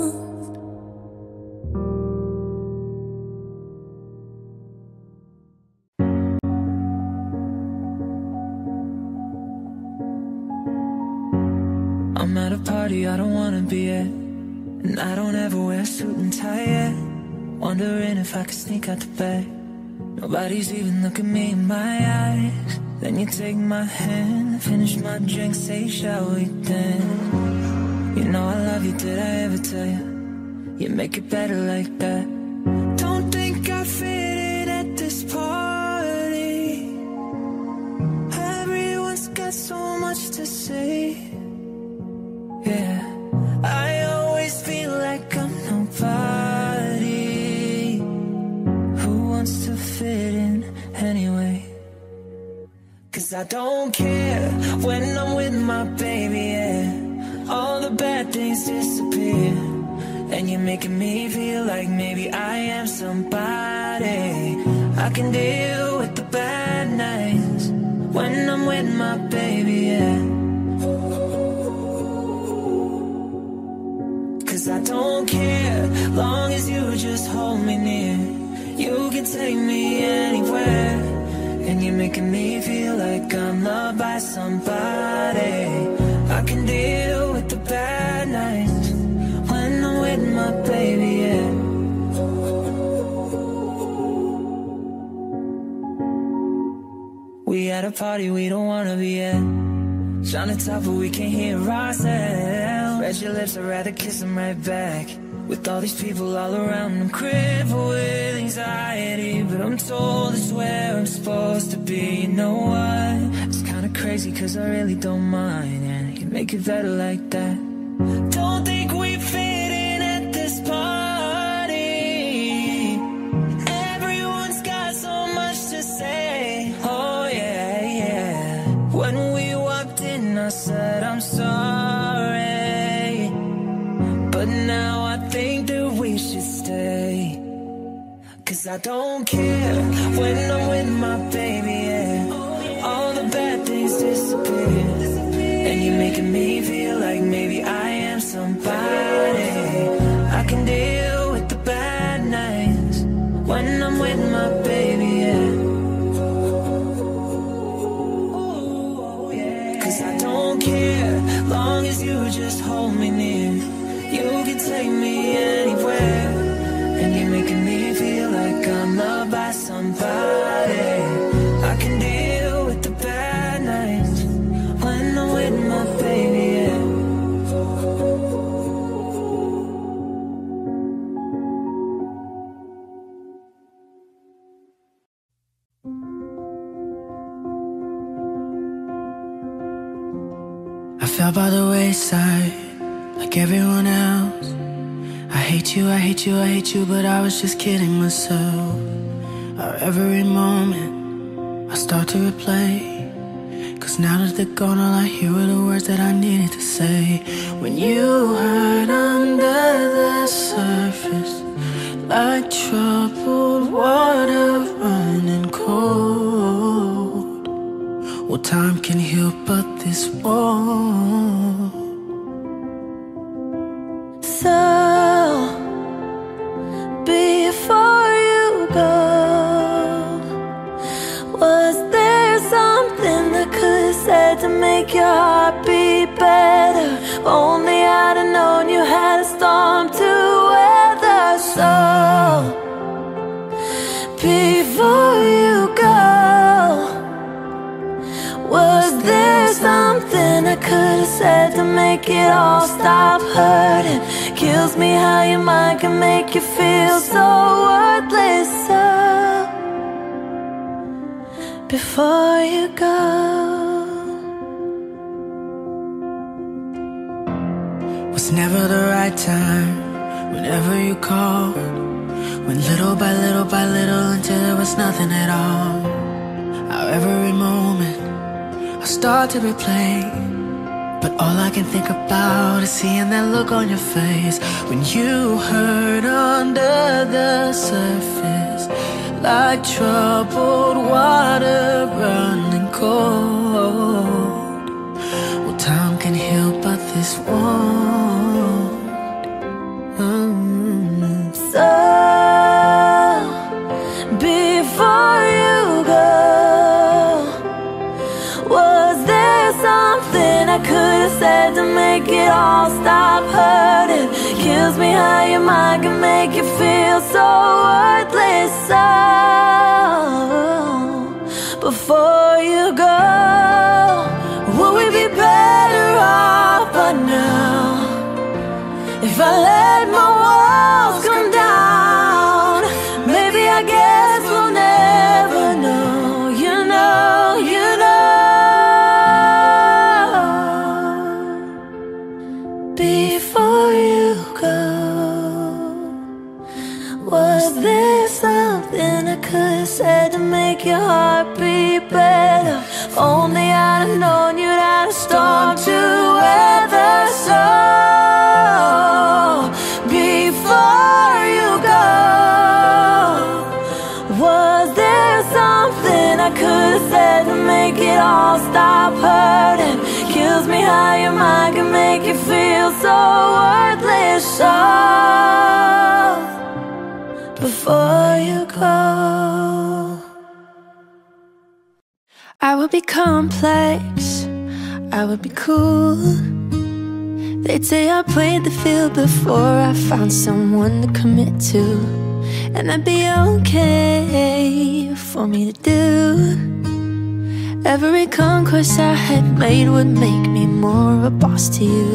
I'm at a party I don't wanna be at, and I don't ever wear a suit and tie yet. Wondering if I could sneak out the back. Nobody's even looking me in my eyes. Then you take my hand, finish my drink, say shall we dance? You know I love you, did I ever tell you? You make it better like that. Don't think I fit in at this party. Everyone's got so much to say. Yeah, I always feel like I'm nobody. Who wants to fit in anyway? 'Cause I don't care when I'm with my baby, yeah. All the bad things disappear, and you're making me feel like maybe I am somebody. I can deal with the bad nights when I'm with my baby, yeah. I don't care, long as you just hold me near. You can take me anywhere, and you're making me feel like I'm loved by somebody. I can deal with the bad nights when I'm with my baby, yeah. We at a party we don't wanna be at, trying to talk but we can't hear ourselves. Red your lips, I'd rather kiss them right back. With all these people all around, I'm crippled with anxiety, but I'm told it's where I'm supposed to be. You know what? It's kinda crazy 'cause I really don't mind, and you make it better like that. Don't think we fit in at this party. Everyone's got so much to say. Oh yeah, yeah. When we walked in, I said I'm sorry, but now I think that we should stay. 'Cause I don't care when I'm with my baby, yeah. All the bad things disappear, and you're making me feel like maybe I am somebody. I can deal with the bad nights when I'm with my baby, yeah. 'Cause I don't care, long as you just hold me near. You can take me anywhere, and you're making me feel like I'm loved by somebody. I can deal with the bad nights when I'm with my baby, yeah. I fell by the wayside like everyone else. I hate you, I hate you, I hate you, but I was just kidding myself. Every moment I start to replay, 'cause now that they're gone, all I hear are the words that I needed to say. When you hide under the surface, like troubled water running cold. before you go? Was there something I could have said to make your heart beat better? Only I'd have known you had a storm to weather. So before you go, was there something I could have said to make it all stop hurting? Kills me how your mind can make you feel so worthless. So before you go, was never the right time. Whenever you called, went little by little until there was nothing at all. How every moment I start to replay, but all I can think about is seeing that look on your face when you hurt under the surface, like troubled water running cold. Well, time can heal, but this won't. So before you go, was there something I could have said to make it all stop hurting? Kills me how your mind can make you feel so worthless. So before you go, would we be better off by now? If I let my walls come down, maybe I guess we'll never know. You know, you know. Before you go, was there something I could have said to make your heart beat better? If only I'd have known you'd had a storm to weather. So before you go, was there something I could have said to make it all stop hurting? Kills me how your mind can make you feel so worthless. So before you go, I would be complex, I would be cool. They'd say I played the field before I found someone to commit to, and that'd be okay for me to do. Every conquest I had made would make me more of a boss to you.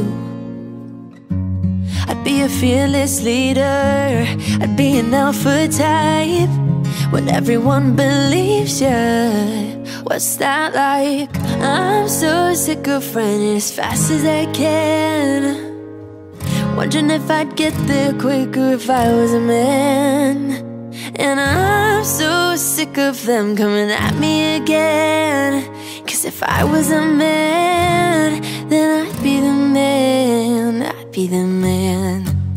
I'd be a fearless leader, I'd be an alpha type. When everyone believes you, what's that like? I'm so sick of running as fast as I can, wondering if I'd get there quicker if I was a man. And I'm so sick of them coming at me again, 'cause if I was a man, then I'd be the man, I'd be the man.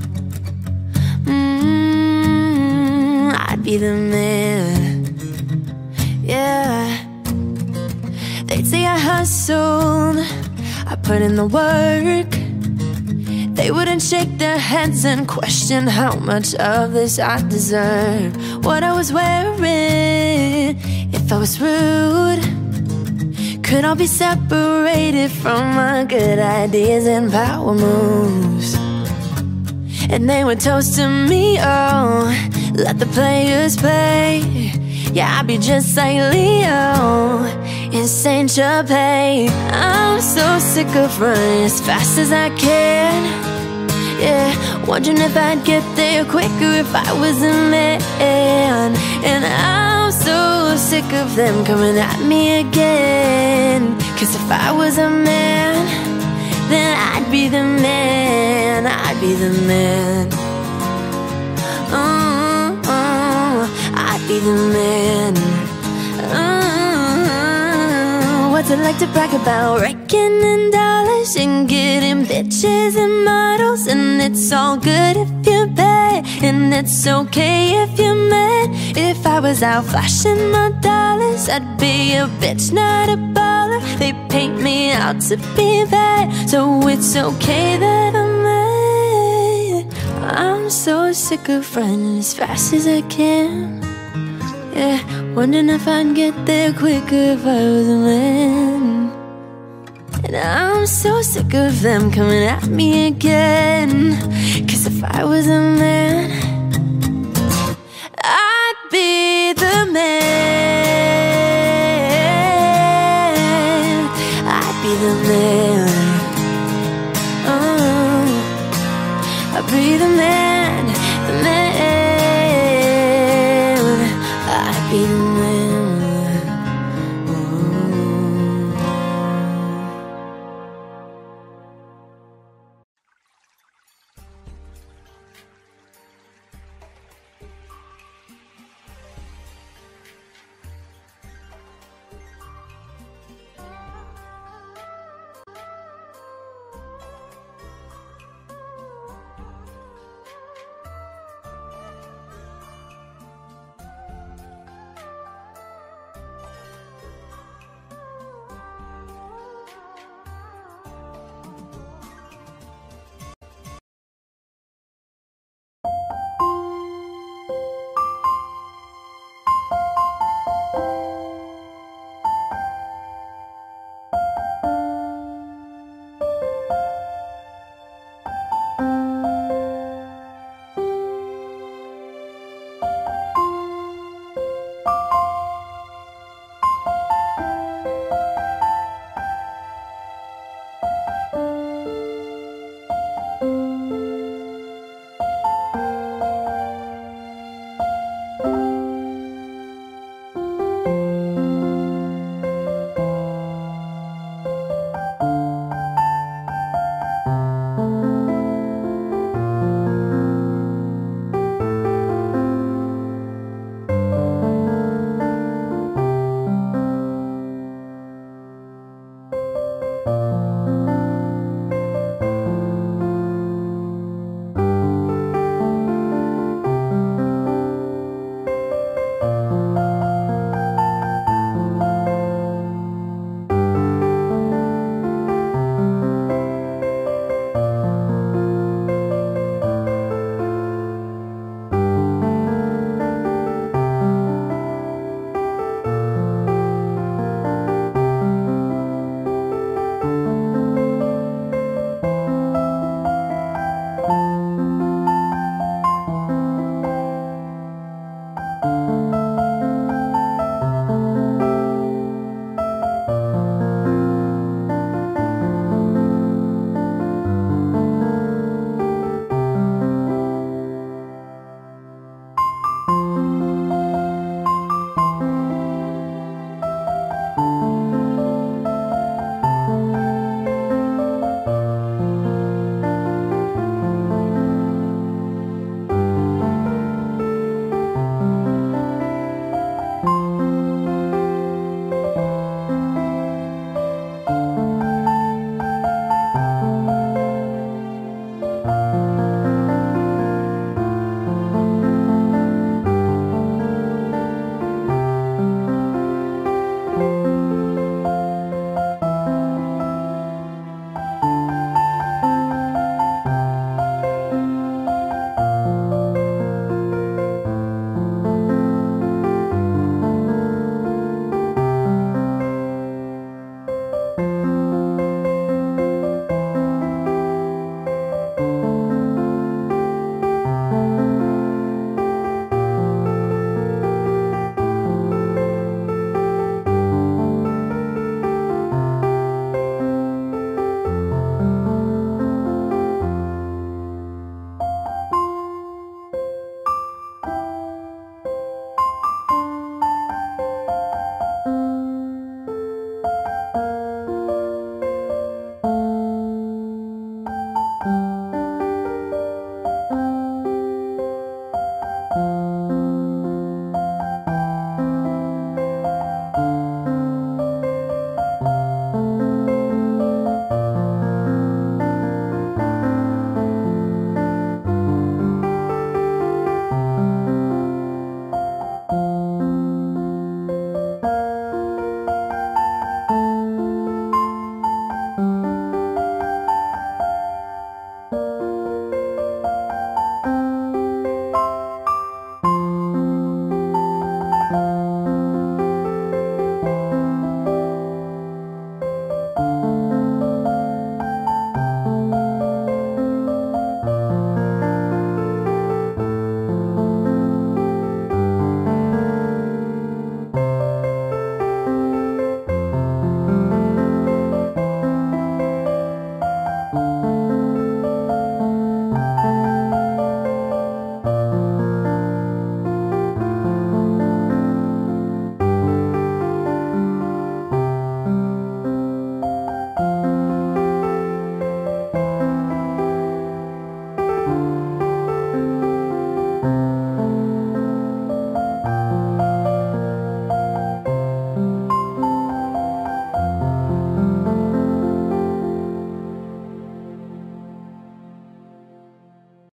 I'd be the man, yeah. They'd say I hustled, I put in the work. They wouldn't shake their heads and question how much of this I deserve. What I was wearing, if I was rude, could all be separated from my good ideas and power moves. And they would toast to me, oh, let the players play. Yeah, I'd be just like Leo in Saint Tropez. I'm so sick of running as fast as I can, yeah, wondering if I'd get there quicker if I was a man. And I'm so sick of them coming at me again, 'cause if I was a man, then I'd be the man, I'd be the man. I'd be the man. What's it like to brag about raking in dollars and getting bitches and models? And it's all good if you pay, and it's okay if you're mad. If I was out flashing my dollars, I'd be a bitch, not a baller. They paint me out to be bad, so it's okay that I'm mad. I'm so sick of running as fast as I can. Yeah, wondering if I'd get there quicker if I was a man. And I'm so sick of them coming at me again. 'Cause if I was a man,